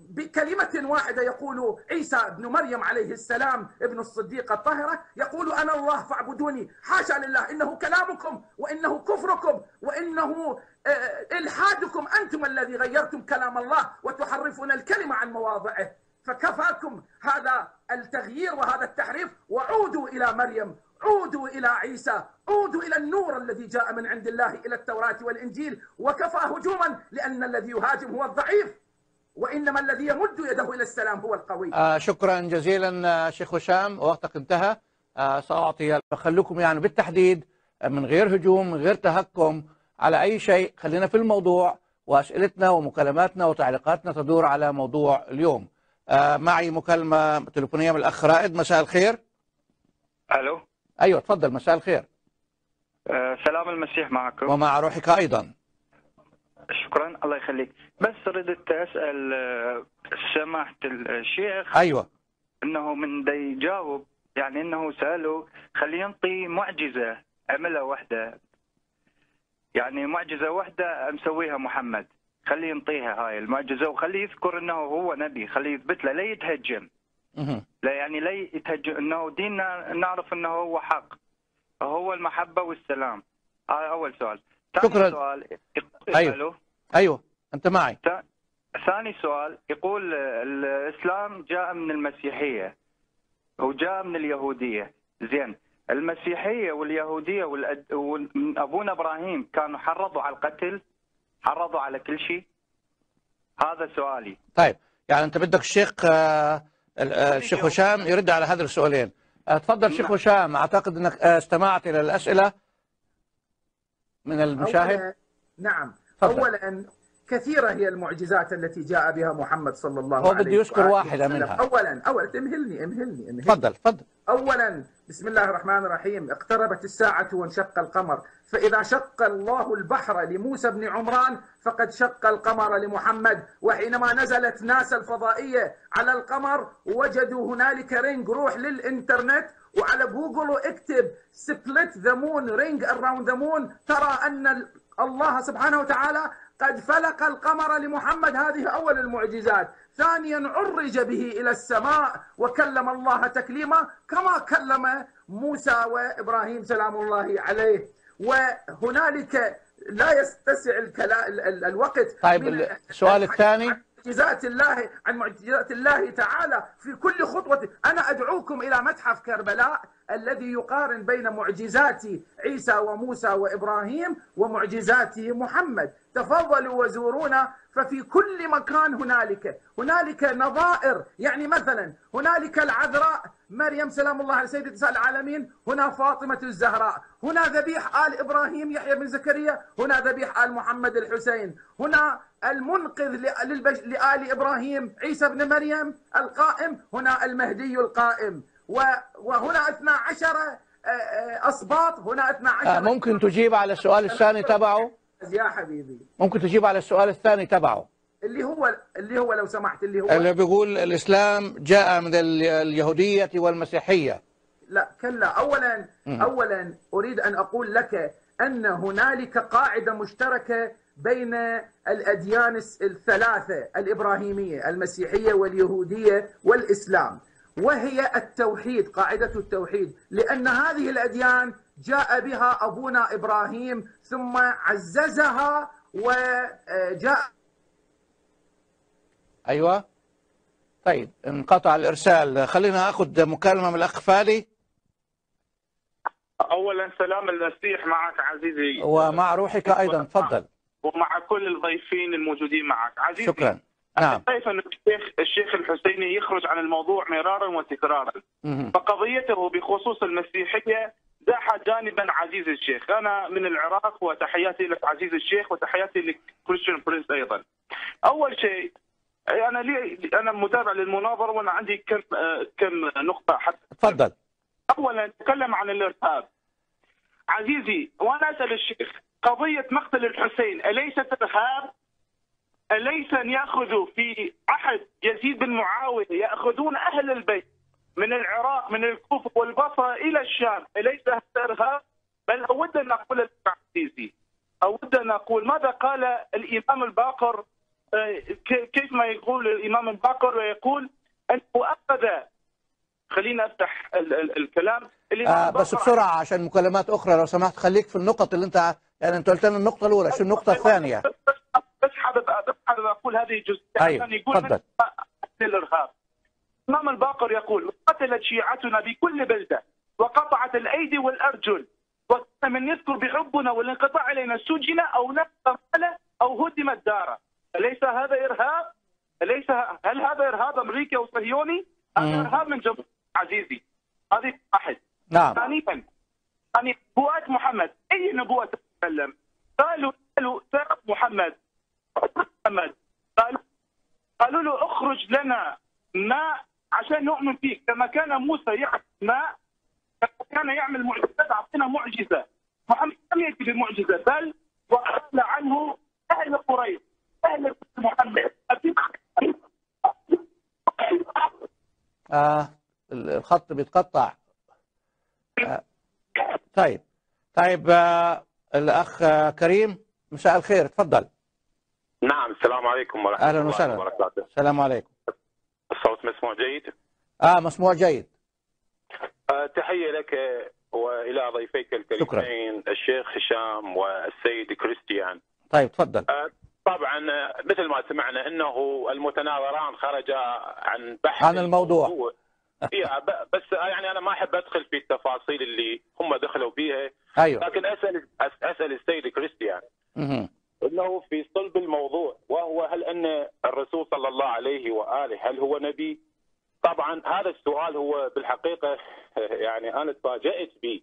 بكلمة واحدة يقول عيسى ابن مريم عليه السلام ابن الصديقة الطاهرة يقول أنا الله فاعبدوني. حاشا لله، إنه كلامكم وإنه كفركم وإنه إلحادكم، أنتم الذي غيرتم كلام الله وتحرفون الكلمة عن مواضعه. فكفاكم هذا التغيير وهذا التحريف، وعودوا إلى مريم، عودوا إلى عيسى، عودوا إلى النور الذي جاء من عند الله إلى التوراة والإنجيل. وكفى هجوما، لأن الذي يهاجم هو الضعيف، وإنما الذي يمد يده إلى السلام هو القوي. شكرا جزيلا شيخ هشام، وقتك انتهى. سأعطي خليكم يعني بالتحديد من غير هجوم، من غير تهكم على أي شيء. خلينا في الموضوع، وأسئلتنا ومكالماتنا وتعليقاتنا تدور على موضوع اليوم. معي مكالمة تليفونية من الأخ رائد. مساء الخير. ألو. أيوة تفضل. مساء الخير. سلام المسيح معكم. ومع روحك أيضا. شكرا، الله يخليك. بس ردت أسأل سماحة الشيخ. أيوة. إنه من دا يجاوب، يعني إنه سأله خليه ينطي معجزة عملها وحدة، يعني معجزة وحدة مسويها محمد، خليه ينطيها هاي المعجزة، وخليه يذكر إنه هو نبي، خليه يثبت له، لا يتهجم. لا يعني لا يتهجم، إنه ديننا نعرف إنه هو حق، هو المحبة والسلام. هذا أول سؤال. شكرا. سؤال. أيوة أنت معي. ثاني سؤال يقول الإسلام جاء من المسيحية وجاء من اليهودية. زين، المسيحية واليهودية وأبونا إبراهيم كانوا حرضوا على القتل، حرضوا على كل شيء. هذا سؤالي. طيب يعني أنت بدك الشيخ هشام يرد على هذه السؤالين. تفضل شيخ هشام، أعتقد أنك استمعت إلى الأسئلة من المشاهد. نعم. فضل. أولا كثيرة هي المعجزات التي جاء بها محمد صلى الله عليه هو وسلم. بده يذكر واحدة منها. أولا امهلني. تفضل. أولا بسم الله الرحمن الرحيم. اقتربت الساعة وانشق القمر، فإذا شق الله البحر لموسى بن عمران فقد شق القمر لمحمد. وحينما نزلت ناسا الفضائية على القمر وجدوا هنالك رينج. روح للإنترنت وعلى جوجل واكتب split the moon ring around the moon، ترى أن الله سبحانه وتعالى قد فلق القمر لمحمد. هذه أول المعجزات. ثانيا عرج به إلى السماء وكلم الله تكليما كما كلم موسى وإبراهيم سلام الله عليه. وهنالك لا يستسع الوقت. طيب السؤال الثاني. معجزات الله تعالى في كل خطوة. أنا أدعوكم إلى متحف كربلاء الذي يقارن بين معجزات عيسى وموسى وإبراهيم ومعجزات محمد. تفضلوا وزورونا، ففي كل مكان هنالك نظائر. يعني مثلا هنالك العذراء مريم سلام الله على سيدة نساء العالمين، هنا فاطمة الزهراء، هنا ذبيح آل إبراهيم يحيى بن زكريا، هنا ذبيح آل محمد الحسين، هنا المنقذ لآل إبراهيم عيسى بن مريم القائم، هنا المهدي القائم، وهنا 12 أسباط، هنا 12. ممكن تجيب على السؤال الثاني تبعه؟ يا حبيبي ممكن تجيب على السؤال الثاني تبعه اللي هو لو سمحت، اللي بيقول الإسلام جاء من اليهودية والمسيحية. لا كلا. أولا أريد أن أقول لك أن هنالك قاعدة مشتركة بين الأديان الثلاثة الإبراهيمية المسيحية واليهودية والإسلام، وهي التوحيد، قاعدة التوحيد، لأن هذه الأديان جاء بها أبونا إبراهيم ثم عززها وجاء. أيوة طيب انقطع الإرسال. خلينا أخذ مكالمة من الأخ فادي. أولا سلام المسيح معك عزيزي، ومع روحك أيضا، تفضل. ومع كل الضيفين الموجودين معك عزيزي. شكرا. نعم. شايف أن الشيخ الحسيني يخرج عن الموضوع مرارا وتكرارا. فقضيته بخصوص المسيحية داح جانبا عزيز الشيخ. أنا من العراق وتحياتي لك عزيز الشيخ وتحياتي لك كريستيان برنس أيضا. أول شيء أنا متابع للمناظرة وأنا عندي كم نقطة حتى. تفضل. أولا نتكلم عن الإرهاب عزيزي، وأنا أسأل الشيخ قضية مقتل الحسين أليست إرهاب؟ أليس أن يأخذوا في عهد يزيد بن معاوية يأخذون أهل البيت من العراق من الكوفة والبصرة إلى الشام، أليس هذا إرهاب؟ بل أود أن أقول عزيزي، أود أن أقول ماذا قال الإمام الباقر، كيف ما يقول الإمام الباقر ويقول أنه أخذ. خلينا أفتح الكلام. بس بسرعة عشان مكالمات أخرى لو سمحت، خليك في النقط اللي أنت يعني أنت قلت لنا النقطة الأولى، شو النقطة الثانية؟ بس حابب أقول هذه الجزئية. أيوة. عشان يقول تفضل. الإرهاب. الإمام الباقر يقول قتلت شيعتنا بكل بلدة وقطعت الأيدي والأرجل، وكان من يذكر بحبنا والانقطاع إلينا سجن أو نفس ماله أو هدمت داره. أليس هذا إرهاب؟ هل هذا إرهاب أمريكي أو صهيوني؟ هذا إرهاب من جمهور عزيزي. هذه واحد. نعم. ثانيا نبوءات محمد، أي نبوة تتكلم؟ قالوا سيرة محمد قالوا له اخرج لنا ماء عشان نؤمن فيك، كما كان موسى يعمل ماء، كان يعمل معجزات، أعطينا معجزة. محمد لم يأتي بمعجزة، بل وأخلى عنه أهل قريش، أهل محمد. الخط بيتقطع. طيب الأخ كريم مساء الخير، تفضل. نعم السلام عليكم ورحمة الله وبركاته. السلام عليكم. الصوت مسموع جيد؟ مسموع جيد. تحية لك وإلى ضيفيك الكريمين الشيخ هشام والسيد كريستيان. طيب تفضل. طبعا مثل ما سمعنا انه المتناظران خرجا عن بحث عن الموضوع. بس يعني انا ما احب ادخل في التفاصيل اللي هم دخلوا فيها. ايوه. لكن اسال السيد كريستيان انه في صلب الموضوع، وهو هل ان الرسول صلى الله عليه واله هل هو نبي؟ طبعا هذا السؤال هو بالحقيقه يعني انا تفاجأت به.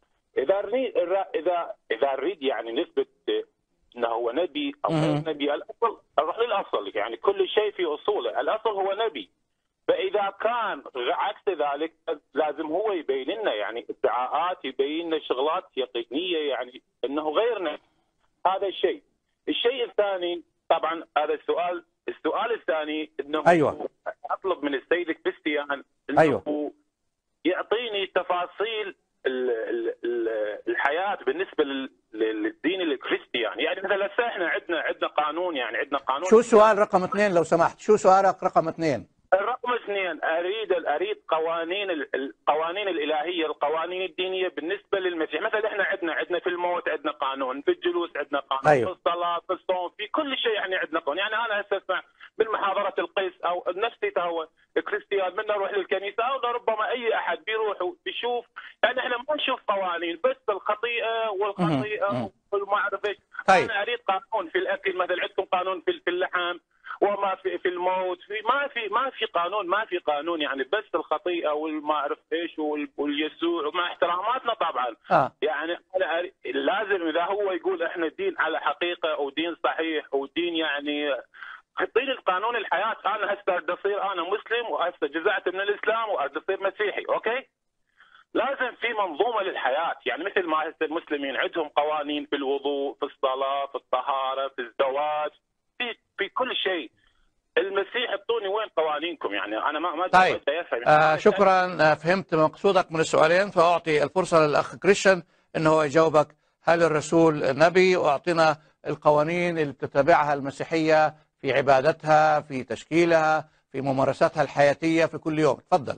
اذا نريد يعني نثبت انه هو نبي او غير نبي، الاصل نروح للاصل، يعني كل شيء في اصوله، الاصل هو نبي. فاذا كان عكس ذلك لازم هو يبين لنا يعني ادعاءات، يبين لنا شغلات يقينيه يعني انه غير نبي. هذا الشيء. الشيء الثاني طبعا هذا السؤال الثاني انه أيوة. اطلب من السيد كريستيان انه أيوة. يعطيني تفاصيل الحياه بالنسبه للدين الكريستيان. يعني مثلا هسه احنا عندنا قانون، يعني عندنا قانون. شو السؤال رقم 2 لو سمحت؟ شو سؤالك رقم 2؟ الرقم 2 اريد القوانين الالهيه، القوانين الدينيه بالنسبه للمسيح. مثلا احنا عندنا في الموت عندنا قانون، في الجلوس عندنا قانون، أيوة. في الصلاه، في الصوم، في كل شيء يعني عندنا قانون. يعني انا هسه اسمع من محاضره القيس او نفسي هو كريستيان من نروح للكنيسه او ربما اي احد بيروح بيشوف. يعني احنا ما نشوف قوانين بس الخطيئه والخطيئه وما اعرف ايش. طيب. انا اريد قانون في الاكل مثلا، عندكم قانون في اللحم وما في الموت، ما في قانون، ما في قانون يعني بس الخطيئه والما اعرف ايش واليسوع ومع احتراماتنا طبعا. يعني لازم اذا هو يقول احنا دين على حقيقه ودين صحيح ودين يعني حطين القانون الحياه. انا هسه بدي اصير انا مسلم وهسه جزعت من الاسلام وبدي اصير مسيحي، اوكي؟ لازم في منظومه للحياه، يعني مثل ما هسه المسلمين عندهم قوانين في الوضوء، في الصلاه، في الطهاره، في الزواج، في كل شيء. المسيح اعطوني وين قوانينكم؟ يعني انا ما طيب. افهم. شكرا، فهمت مقصودك من السؤالين، فاعطي الفرصه للاخ كريستيان انه هو يجاوبك. هل الرسول نبي؟ واعطينا القوانين اللي بتتبعها المسيحيه في عبادتها، في تشكيلها، في ممارساتها الحياتيه في كل يوم. تفضل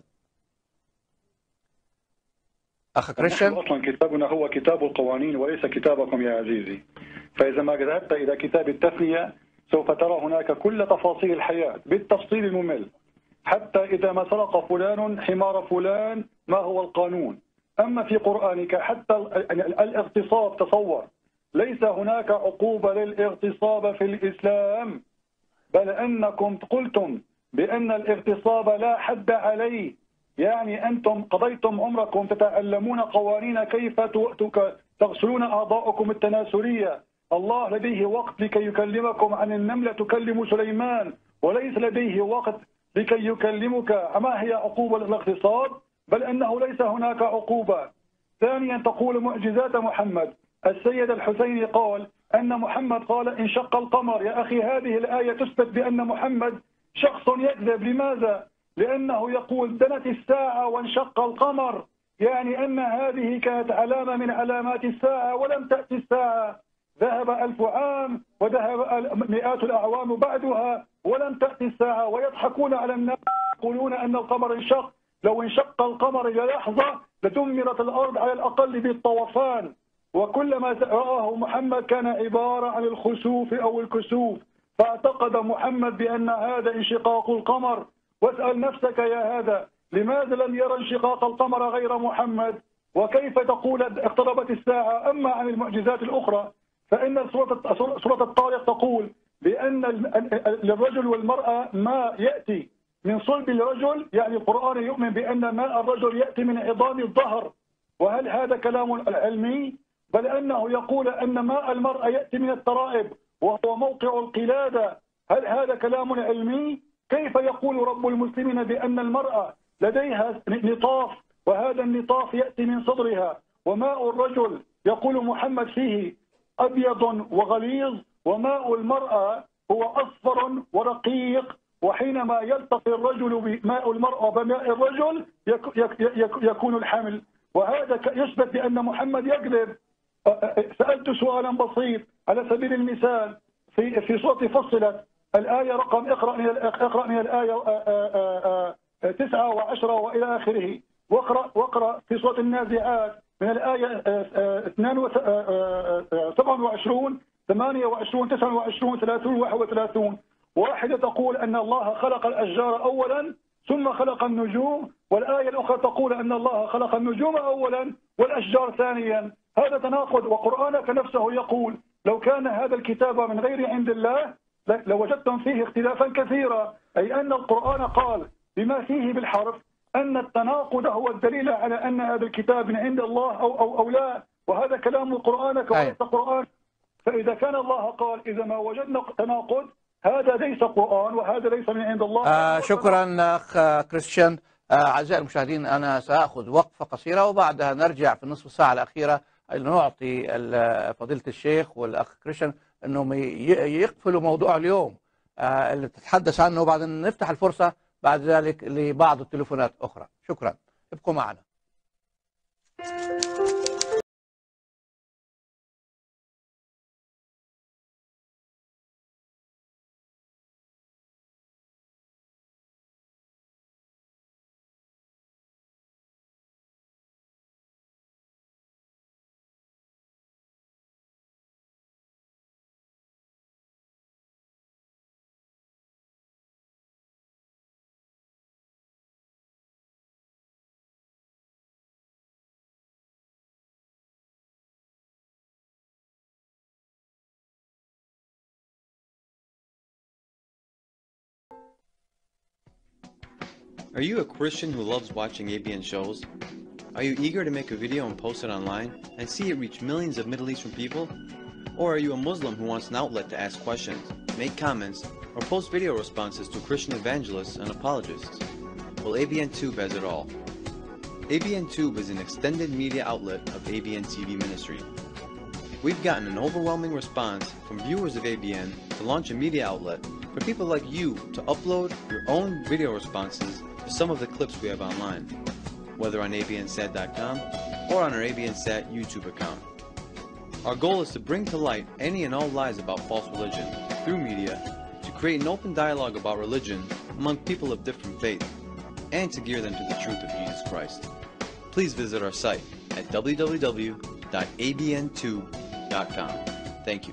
اخ كريستيان. اصلا كتابنا هو كتاب القوانين وليس كتابكم يا عزيزي. فاذا ما ذهبت الى كتاب التثنيه سوف ترى هناك كل تفاصيل الحياه بالتفصيل الممل، حتى اذا ما سرق فلان حمار فلان ما هو القانون. اما في قرانك حتى الاغتصاب، تصور، ليس هناك عقوبه للاغتصاب في الاسلام، بل انكم قلتم بان الاغتصاب لا حد عليه. يعني أنتم قضيتم عمركم تتعلمون قوانين كيف تغسلون أعضاءكم التناسلية. الله لديه وقت لكي يكلمكم عن النملة تكلم سليمان، وليس لديه وقت لكي يكلمك ما هي عقوبة الاغتصاب، بل أنه ليس هناك عقوبة. ثانيا تقول معجزات محمد. السيد الحسيني قال أن محمد قال انشق القمر. يا أخي هذه الآية تثبت بأن محمد شخص يكذب. لماذا؟ لأنه يقول دنت الساعة وانشق القمر، يعني أن هذه كانت علامة من علامات الساعة ولم تأتي الساعة. ذهب 1000 عام وذهب مئات الأعوام بعدها ولم تأتي الساعة، ويضحكون على الناس يقولون أن القمر انشق. لو انشق القمر للحظة لدمرت الأرض على الأقل بالطوفان. وكل ما رآه محمد كان عبارة عن الخسوف أو الكسوف، فاعتقد محمد بأن هذا انشقاق القمر. واسأل نفسك يا هذا لماذا لم يرى انشقاق القمر غير محمد؟ وكيف تقول اقتربت الساعة؟ أما عن المعجزات الأخرى فإن سورة الطارق تقول بأن للرجل والمرأة ما يأتي من صلب الرجل، يعني القرآن يؤمن بأن ماء الرجل يأتي من عظام الظهر. وهل هذا كلام علمي؟ بل أنه يقول أن ماء المرأة يأتي من الترائب وهو موقع القلادة. هل هذا كلام علمي؟ كيف يقول رب المسلمين بأن المرأة لديها نطاف وهذا النطاف يأتي من صدرها؟ وماء الرجل يقول محمد فيه أبيض وغليظ، وماء المرأة هو أصفر ورقيق. وحينما يلتقي الرجل بماء المرأة بماء الرجل يكون الحمل. وهذا يثبت بأن محمد يكذب. سألت سؤالا بسيط على سبيل المثال في سورة فصلت الآية رقم اقرأ من الآية 9 و10 وإلى آخره، واقرأ في سورة النازعات من الآية 27 28 29 30 31. واحدة تقول أن الله خلق الأشجار أولا ثم خلق النجوم، والآية الأخرى تقول أن الله خلق النجوم أولا والأشجار ثانيا. هذا تناقض. وقرآنك نفسه يقول لو كان هذا الكتاب من غير عند الله لوجدتم فيه اختلافا كثيرا، أي أن القرآن قال بما فيه بالحرف أن التناقض هو الدليل على أن هذا الكتاب من عند الله أو لا. وهذا كلام قرآنك وليس قرآن. فإذا كان الله قال إذا ما وجدنا تناقض هذا ليس قرآن وهذا ليس من عند الله. شكرا أخ كريستيان. أعزائي المشاهدين أنا سأخذ وقفة قصيرة وبعدها نرجع في النصف ساعة الأخيرة نعطي فضيلة الشيخ والأخ كريستيان أنهم يقفلوا موضوع اليوم اللي تتحدث عنه، وبعدين نفتح الفرصة بعد ذلك لبعض التليفونات أخرى. شكرا، ابقوا معنا. Are you a Christian who loves watching ABN shows? Are you eager to make a video and post it online and see it reach millions of Middle Eastern people? Or are you a Muslim who wants an outlet to ask questions, make comments, or post video responses to Christian evangelists and apologists? Well, ABN Tube has it all. ABN Tube is an extended media outlet of ABN TV ministry. We've gotten an overwhelming response from viewers of ABN to launch a media outlet for people like you to upload your own video responses to some of the clips we have online, whether on abnsat.com or on our ABNsat YouTube account. Our goal is to bring to light any and all lies about false religion through media, to create an open dialogue about religion among people of different faith, and to gear them to the truth of Jesus Christ. Please visit our site at www.abntube.com. Thank you.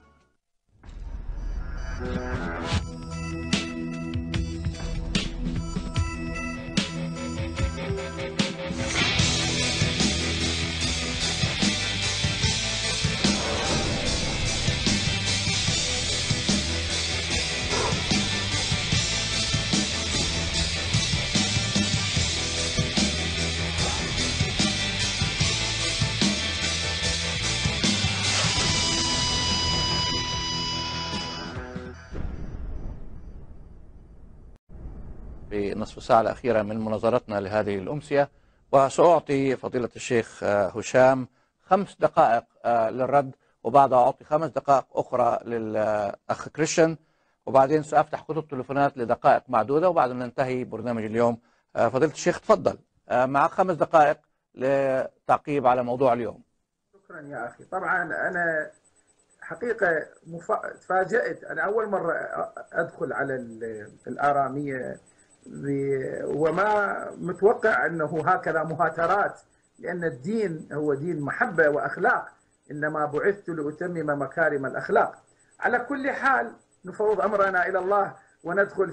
في نصف الساعة الأخيرة من مناظرتنا لهذه الأمسية، وسأعطي فضيلة الشيخ هشام 5 دقائق للرد، وبعدها أعطي 5 دقائق أخرى للأخ كريستيان، وبعدين سأفتح خطوط تليفونات لدقائق معدودة، وبعد ما ننتهي برنامج اليوم. فضيلة الشيخ تفضل، معك 5 دقائق لتعقيب على موضوع اليوم. شكرا يا أخي. طبعا أنا حقيقة تفاجأت، أنا أول مرة أدخل على الآرامية وما متوقع أنه هكذا مهاترات، لأن الدين هو دين محبة وأخلاق، إنما بعثت لأتمم مكارم الأخلاق. على كل حال نفوض أمرنا إلى الله وندخل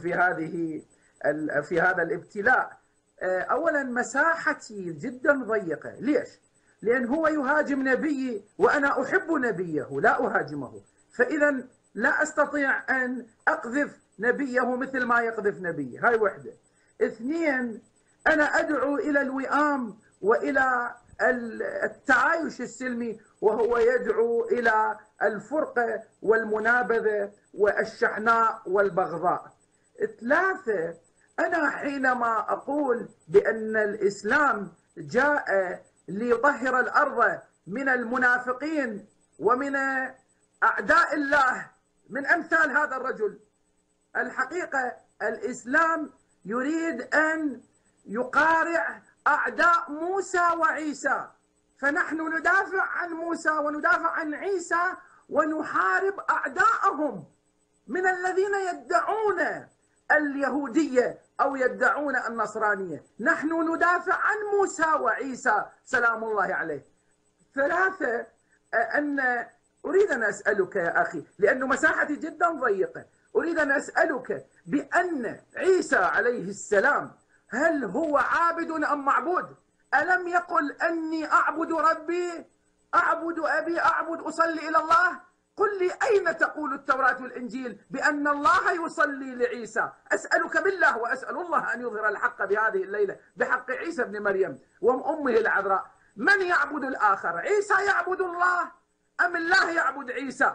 في هذا الابتلاء. أولا مساحتي جدا ضيقة. ليش؟ لأن هو يهاجم نبيي وأنا أحب نبيه لا أهاجمه، فإذا لا أستطيع أن أقذف نبيه مثل ما يقذف نبيه. هاي وحدة. 2، أنا أدعو إلى الوئام وإلى التعايش السلمي، وهو يدعو إلى الفرقة والمنابذة والشحناء والبغضاء. 3، أنا حينما أقول بأن الإسلام جاء ليطهر الأرض من المنافقين ومن أعداء الله من أمثال هذا الرجل، الحقيقة الإسلام يريد أن يقارع أعداء موسى وعيسى، فنحن ندافع عن موسى وندافع عن عيسى ونحارب أعداءهم من الذين يدعون اليهودية أو يدعون النصرانية. نحن ندافع عن موسى وعيسى سلام الله عليه. 3، أن أريد أن أسألك يا أخي، لأن مساحتي جدا ضيقة، أريد أن أسألك بأن عيسى عليه السلام هل هو عابد أم معبود؟ ألم يقل أني أعبد ربي، أعبد أبي، أصلي إلى الله؟ قل لي أين تقول التوراة والإنجيل بأن الله يصلي لعيسى؟ أسألك بالله وأسأل الله أن يظهر الحق بهذه الليلة بحق عيسى بن مريم وأمه العذراء. من يعبد الآخر؟ عيسى يعبد الله أم الله يعبد عيسى؟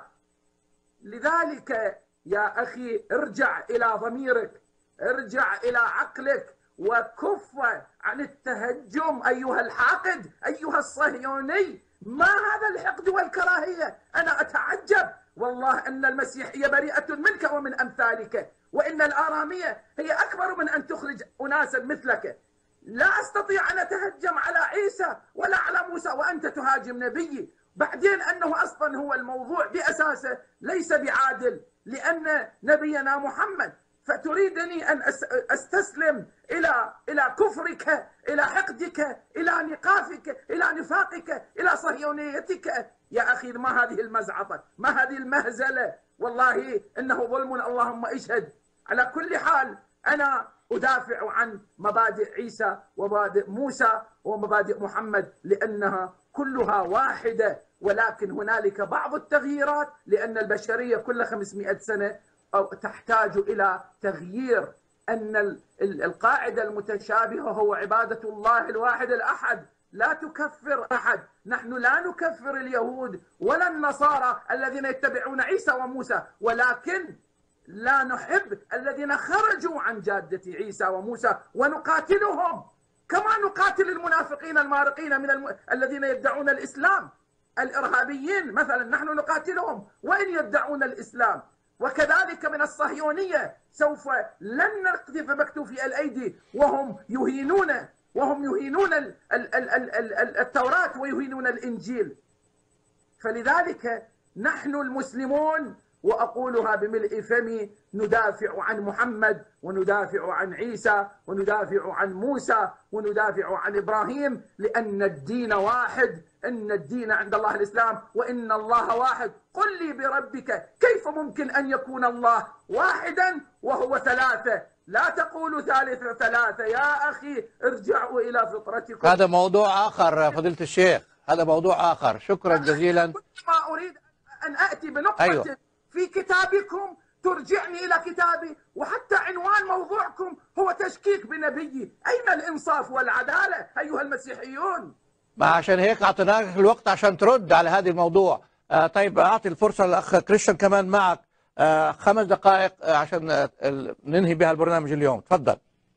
لذلك يا أخي ارجع إلى ضميرك، ارجع إلى عقلك، وكف عن التهجم أيها الحاقد، أيها الصهيوني. ما هذا الحقد والكراهية؟ أنا أتعجب والله أن المسيحية بريئة منك ومن أمثالك، وإن الآرامية هي أكبر من أن تخرج أناسا مثلك. لا أستطيع أن أتهجم على عيسى ولا على موسى وأنت تهاجم نبيي. بعدين أنه أصلا هو الموضوع بأساسه ليس بعادل، لأن نبينا محمد، فتريدني أن أستسلم إلى كفرك، إلى حقدك، إلى نقافك، إلى نفاقك، إلى صهيونيتك. يا أخي ما هذه المزعطة، ما هذه المهزلة، والله إنه ظلم، اللهم اشهد. على كل حال أنا أدافع عن مبادئ عيسى ومبادئ موسى ومبادئ محمد، لأنها كلها واحدة، ولكن هنالك بعض التغييرات، لأن البشرية كل 500 سنة أو تحتاج إلى تغيير. أن القاعدة المتشابهة هو عبادة الله الواحد الأحد، لا تكفر أحد. نحن لا نكفر اليهود ولا النصارى الذين يتبعون عيسى وموسى، ولكن لا نحب الذين خرجوا عن جادة عيسى وموسى ونقاتلهم كما نقاتل المنافقين المارقين الذين يدعون الإسلام. الإرهابيين مثلا نحن نقاتلهم وإن يدعون الإسلام، وكذلك من الصهيونية سوف لن نقذف مكتوفي الأيدي وهم يهينون التوراة ويهينون الإنجيل. فلذلك نحن المسلمون، وأقولها بملء فمي، ندافع عن محمد وندافع عن عيسى وندافع عن موسى وندافع عن إبراهيم، لأن الدين واحد، إن الدين عند الله الإسلام وإن الله واحد. قل لي بربك كيف ممكن أن يكون الله واحدا وهو ثلاثة؟ لا تقولوا ثالث ثلاثة يا أخي، ارجعوا إلى فطرتكم. هذا موضوع آخر فضيلة الشيخ، هذا موضوع آخر. شكرا جزيلا. ما أريد أن أتي بنقطة في كتابكم ترجعني إلى كتابي، وحتى عنوان موضوعكم هو تشكيك بنبيي. أين الإنصاف والعدالة أيها المسيحيون؟ ما عشان هيك أعطيناك الوقت عشان ترد على هذا الموضوع. طيب أعطي الفرصة للأخ كريستيان كمان معك 5 دقائق عشان ننهي بها البرنامج اليوم. تفضل.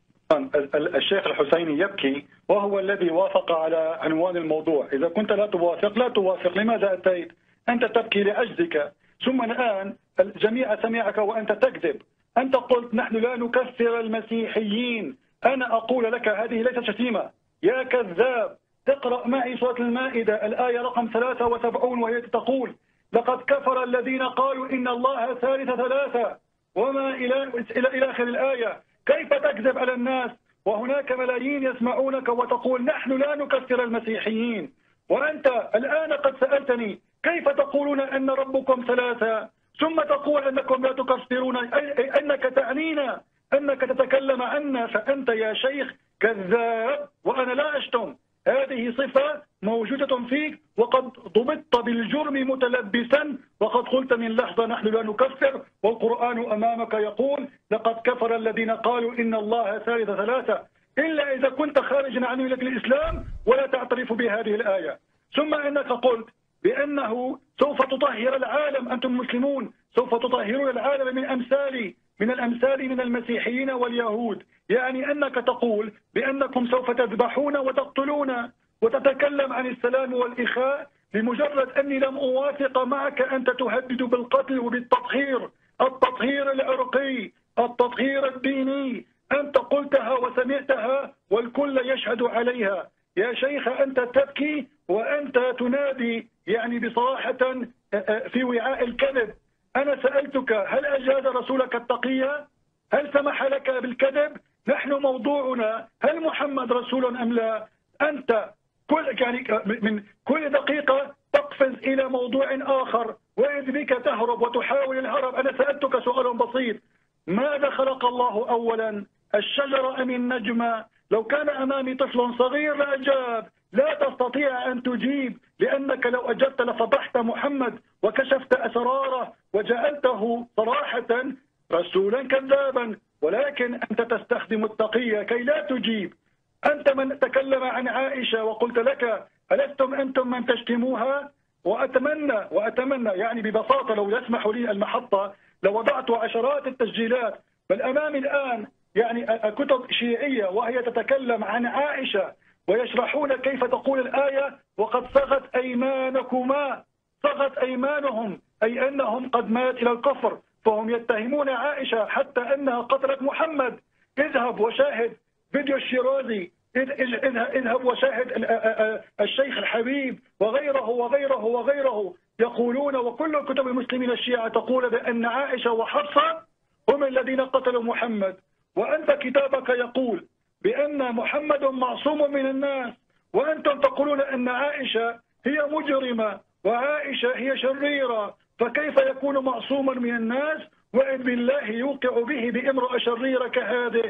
الشيخ الحسيني يبكي وهو الذي وافق على عنوان الموضوع. إذا كنت لا توافق لماذا أتيت؟ أنت تبكي لعجزك، ثم الآن الجميع سمعك وأنت تكذب. أنت قلت نحن لا نكفر المسيحيين. أنا أقول لك هذه ليست شتيمة يا كذاب. تقرأ معي سورة المائدة الآية رقم 73 وهي تقول لقد كفر الذين قالوا إن الله ثالث ثلاثة وما إلى آخر الآية. كيف تكذب على الناس وهناك ملايين يسمعونك وتقول نحن لا نكفر المسيحيين؟ وأنت الآن قد سألتني كيف تقولون أن ربكم ثلاثة ثم تقول أنكم لا تكفرون، أنك تعنينا، أنك تتكلم عنا. فأنت يا شيخ كذاب وأنا لا أشتم. هذه صفة موجودة فيك وقد ضبطت بالجرم متلبسا، وقد قلت من لحظة نحن لا نكفر، والقرآن أمامك يقول لقد كفر الذين قالوا إن الله ثالث ثلاثة، إلا إذا كنت خارجا عن ملة الإسلام ولا تعترف بهذه الآية. ثم إنك قلت بأنه سوف تطهر العالم، أنتم المسلمون سوف تطهرون العالم من الأمثال من المسيحيين واليهود، يعني أنك تقول بأنكم سوف تذبحون وتقتلون وتتكلم عن السلام والإخاء. لمجرد أني لم أوافق معك أنت تهدد بالقتل وبالتطهير، التطهير العرقي، التطهير الديني. أنت قلتها وسمعتها والكل يشهد عليها. يا شيخ أنت تبكي وأنت تنادي يعني بصراحة في وعاء الكذب. أنا سألتك هل أجاز رسولك التقية؟ هل سمح لك بالكذب؟ نحن موضوعنا هل محمد رسول أم لا؟ أنت من كل دقيقة تقفز إلى موضوع آخر وإذ بك تهرب وتحاول الهرب. أنا سألتك سؤال بسيط، ماذا خلق الله أولا، الشجرة أم النجمة؟ لو كان أمامي طفل صغير لأجاب. لا تستطيع أن تجيب، لأنك لو أجبت لفضحت محمد وكشفت أسراره وجعلته صراحة رسولا كذابا، ولكن أنت تستخدم التقية كي لا تجيب. أنت من تكلم عن عائشة وقلت لك ألستم أنتم من تشتموها؟ وأتمنى يعني ببساطة لو يسمح لي المحطة لوضعت عشرات التسجيلات، بل أمامي الآن يعني كتب شيعية وهي تتكلم عن عائشة ويشرحون كيف تقول الآية وقد صغت أيمانكما، صغت أيمانهم أي أنهم قد مات إلى الكفر، فهم يتهمون عائشة حتى أنها قتلت محمد. اذهب وشاهد فيديو الشيرازي، اذهب وشاهد الشيخ الحبيب وغيره يقولون، وكل كتب المسلمين الشيعة تقول بأن عائشة وحفصة هم الذين قتلوا محمد. وأنت كتابك يقول بأن محمد معصوم من الناس، وأنتم تقولون أن عائشة هي مجرمة وعائشة هي شريرة، فكيف يكون معصوما من الناس وإذ بالله يوقع به بامرأة شريرة كهذه،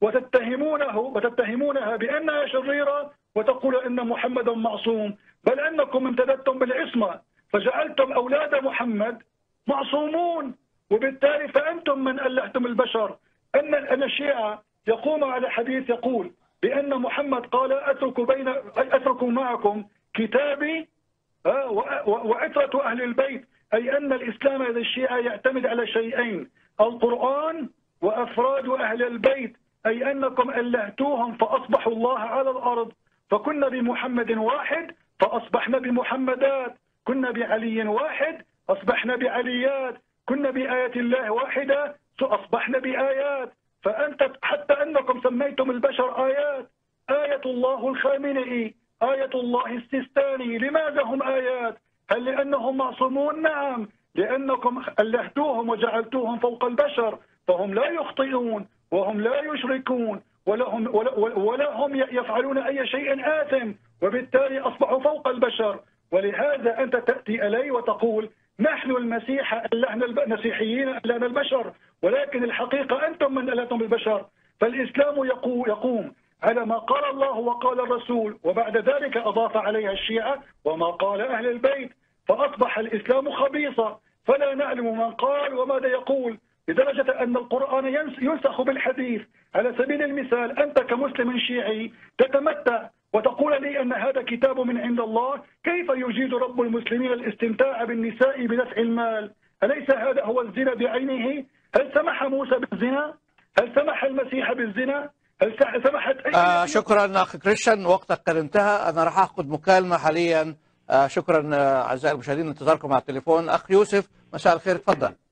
وتتهمونها بأنها شريرة وتقول أن محمد معصوم، بل أنكم امتددتم بالعصمة فجعلتم أولاد محمد معصومون، وبالتالي فأنتم من ألهتم البشر. أن الشيعة يقوم على حديث يقول بأن محمد قال أترك معكم كتابي وعترة أهل البيت، أي أن الإسلام لدى الشيعة يعتمد على شيئين: القرآن وأفراد أهل البيت، أي أنكم ألهتوهم فأصبحوا الله على الأرض، فكنا بمحمد واحد فأصبحنا بمحمدات، كنا بعلي واحد أصبحنا بعليات، كنا بآيات الله واحدة فأصبحنا بآيات. فأنت حتى أنكم سميتم البشر آيات، آية الله الخامنئي، آية الله السيستاني، لماذا هم آيات؟ هل لأنهم معصومون؟ نعم، لأنكم ألهتوهم وجعلتوهم فوق البشر، فهم لا يخطئون وهم لا يشركون ولا هم يفعلون أي شيء آثم، وبالتالي أصبحوا فوق البشر. ولهذا أنت تأتي إلي وتقول نحن المسيحيين ألهنا البشر، ولكن الحقيقة أنتم من ألهتم بالبشر. فالإسلام يقوم على ما قال الله وقال الرسول، وبعد ذلك أضاف عليها الشيعة وما قال أهل البيت، فأصبح الإسلام خبيصة، فلا نعلم من قال وماذا يقول، لدرجة أن القرآن ينسخ بالحديث. على سبيل المثال أنت كمسلم شيعي تتمتع وتقول لي أن هذا كتاب من عند الله، كيف يجيد رب المسلمين الاستمتاع بالنساء بدفع المال؟ أليس هذا هو الزنا بعينه؟ هل سمح موسى بالزنا؟ هل سمح المسيح بالزنا؟ هل سمحت شكرا أخي كريستيان، وقتك قد انتهى. أنا راح أخذ مكالمة حاليا. شكرا أعزائي المشاهدين، انتظاركم على التليفون. أخ يوسف مساء الخير، تفضل.